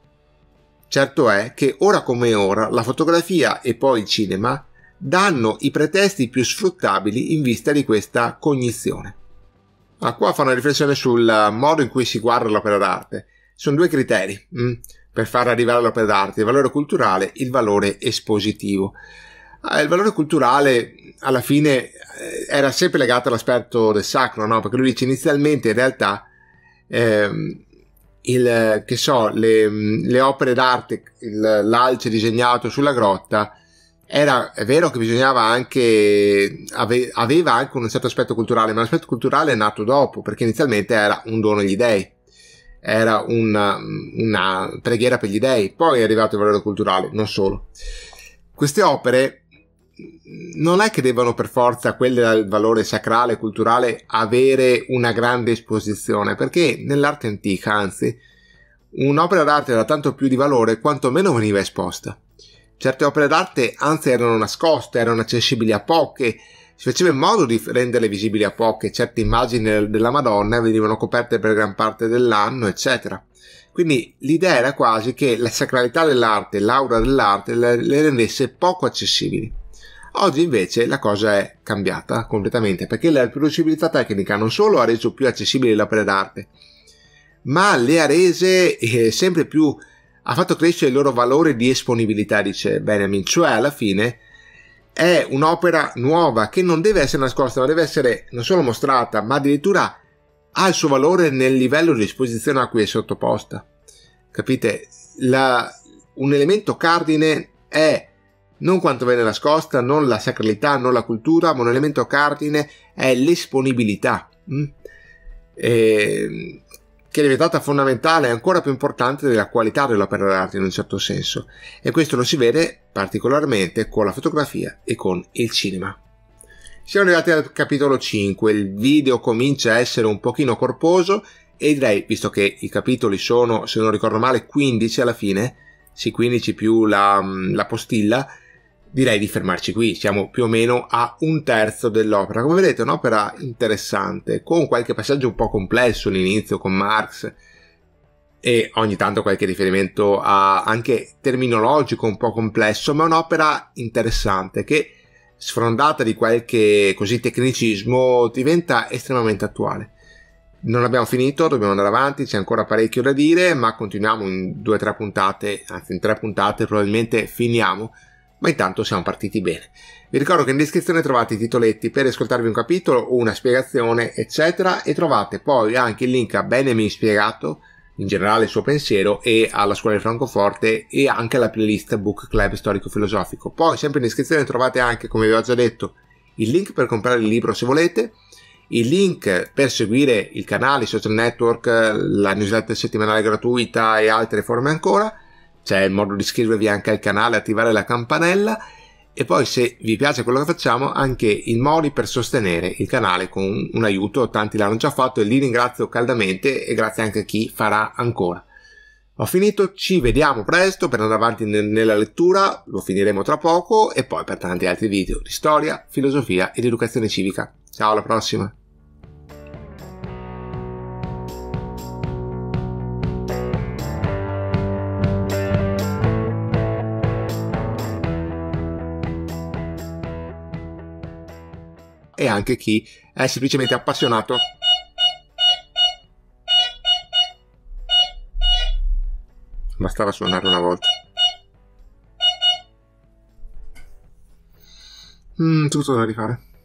Certo è che ora come ora la fotografia e poi il cinema danno i pretesti più sfruttabili in vista di questa cognizione. Qua fa una riflessione sul modo in cui si guarda l'opera d'arte. Sono due criteri per far arrivare all'opera d'arte: il valore culturale, il valore espositivo. Il valore culturale alla fine era sempre legato all'aspetto del sacro, no? Perché lui dice inizialmente in realtà le opere d'arte, l'alce disegnato sulla grotta, è vero che bisognava anche aveva anche un certo aspetto culturale, ma l'aspetto culturale è nato dopo, perché inizialmente era un dono agli dei, era una preghiera per gli dei, poi è arrivato il valore culturale. Non solo, queste opere non è che devono per forza, quelle del valore sacrale e culturale, avere una grande esposizione, perché nell'arte antica, anzi, un'opera d'arte era tanto più di valore quanto meno veniva esposta. Certe opere d'arte anzi erano nascoste, erano accessibili a poche, si faceva in modo di renderle visibili a poche. Certe immagini della Madonna venivano coperte per gran parte dell'anno, eccetera. Quindi l'idea era quasi che la sacralità dell'arte, l'aura dell'arte le rendesse poco accessibili. Oggi invece la cosa è cambiata completamente, perché la riproducibilità tecnica non solo ha reso più accessibili le opere d'arte, ma le ha rese sempre più, ha fatto crescere il loro valore di esponibilità, dice Benjamin, cioè alla fine è un'opera nuova che non deve essere nascosta, ma deve essere non solo mostrata, ma addirittura ha il suo valore nel livello di esposizione a cui è sottoposta. Capite? Un elemento cardine è non quanto viene nascosta, non la sacralità, non la cultura, ma un elemento cardine è l'esponibilità, che è diventata fondamentale e ancora più importante della qualità dell'opera d'arte in un certo senso, e questo lo si vede particolarmente con la fotografia e con il cinema. Siamo arrivati al capitolo 5, il video comincia a essere un pochino corposo e direi, visto che i capitoli sono, se non ricordo male, 15 alla fine, sì, 15 più la postilla, direi di fermarci qui. Siamo più o meno a un terzo dell'opera. Come vedete è un'opera interessante, con qualche passaggio un po' complesso all'inizio con Marx, e ogni tanto qualche riferimento anche terminologico un po' complesso, ma un'opera interessante che, sfrondata di qualche così tecnicismo, diventa estremamente attuale. Non abbiamo finito, dobbiamo andare avanti, c'è ancora parecchio da dire, ma continuiamo in 2 o 3 puntate, anzi in 3 puntate probabilmente finiamo, ma intanto siamo partiti bene. Vi ricordo che in descrizione trovate i titoletti per ascoltarvi un capitolo o una spiegazione, eccetera, e trovate poi anche il link a Benjamin spiegato, in generale il suo pensiero, e alla scuola di Francoforte, e anche alla playlist Book Club storico-filosofico. Poi sempre in descrizione trovate anche, come vi ho già detto, il link per comprare il libro se volete, il link per seguire il canale, i social network, la newsletter settimanale gratuita e altre forme ancora. C'è il modo di iscrivervi anche al canale, attivare la campanella, e poi, se vi piace quello che facciamo, anche i modi per sostenere il canale con un aiuto. Tanti l'hanno già fatto e li ringrazio caldamente, e grazie anche a chi farà ancora. Ho finito, ci vediamo presto per andare avanti nella lettura, lo finiremo tra poco, e poi per tanti altri video di storia, filosofia ed educazione civica. Ciao, alla prossima! E anche chi è semplicemente appassionato. Bastava suonare una volta. Tutto da rifare.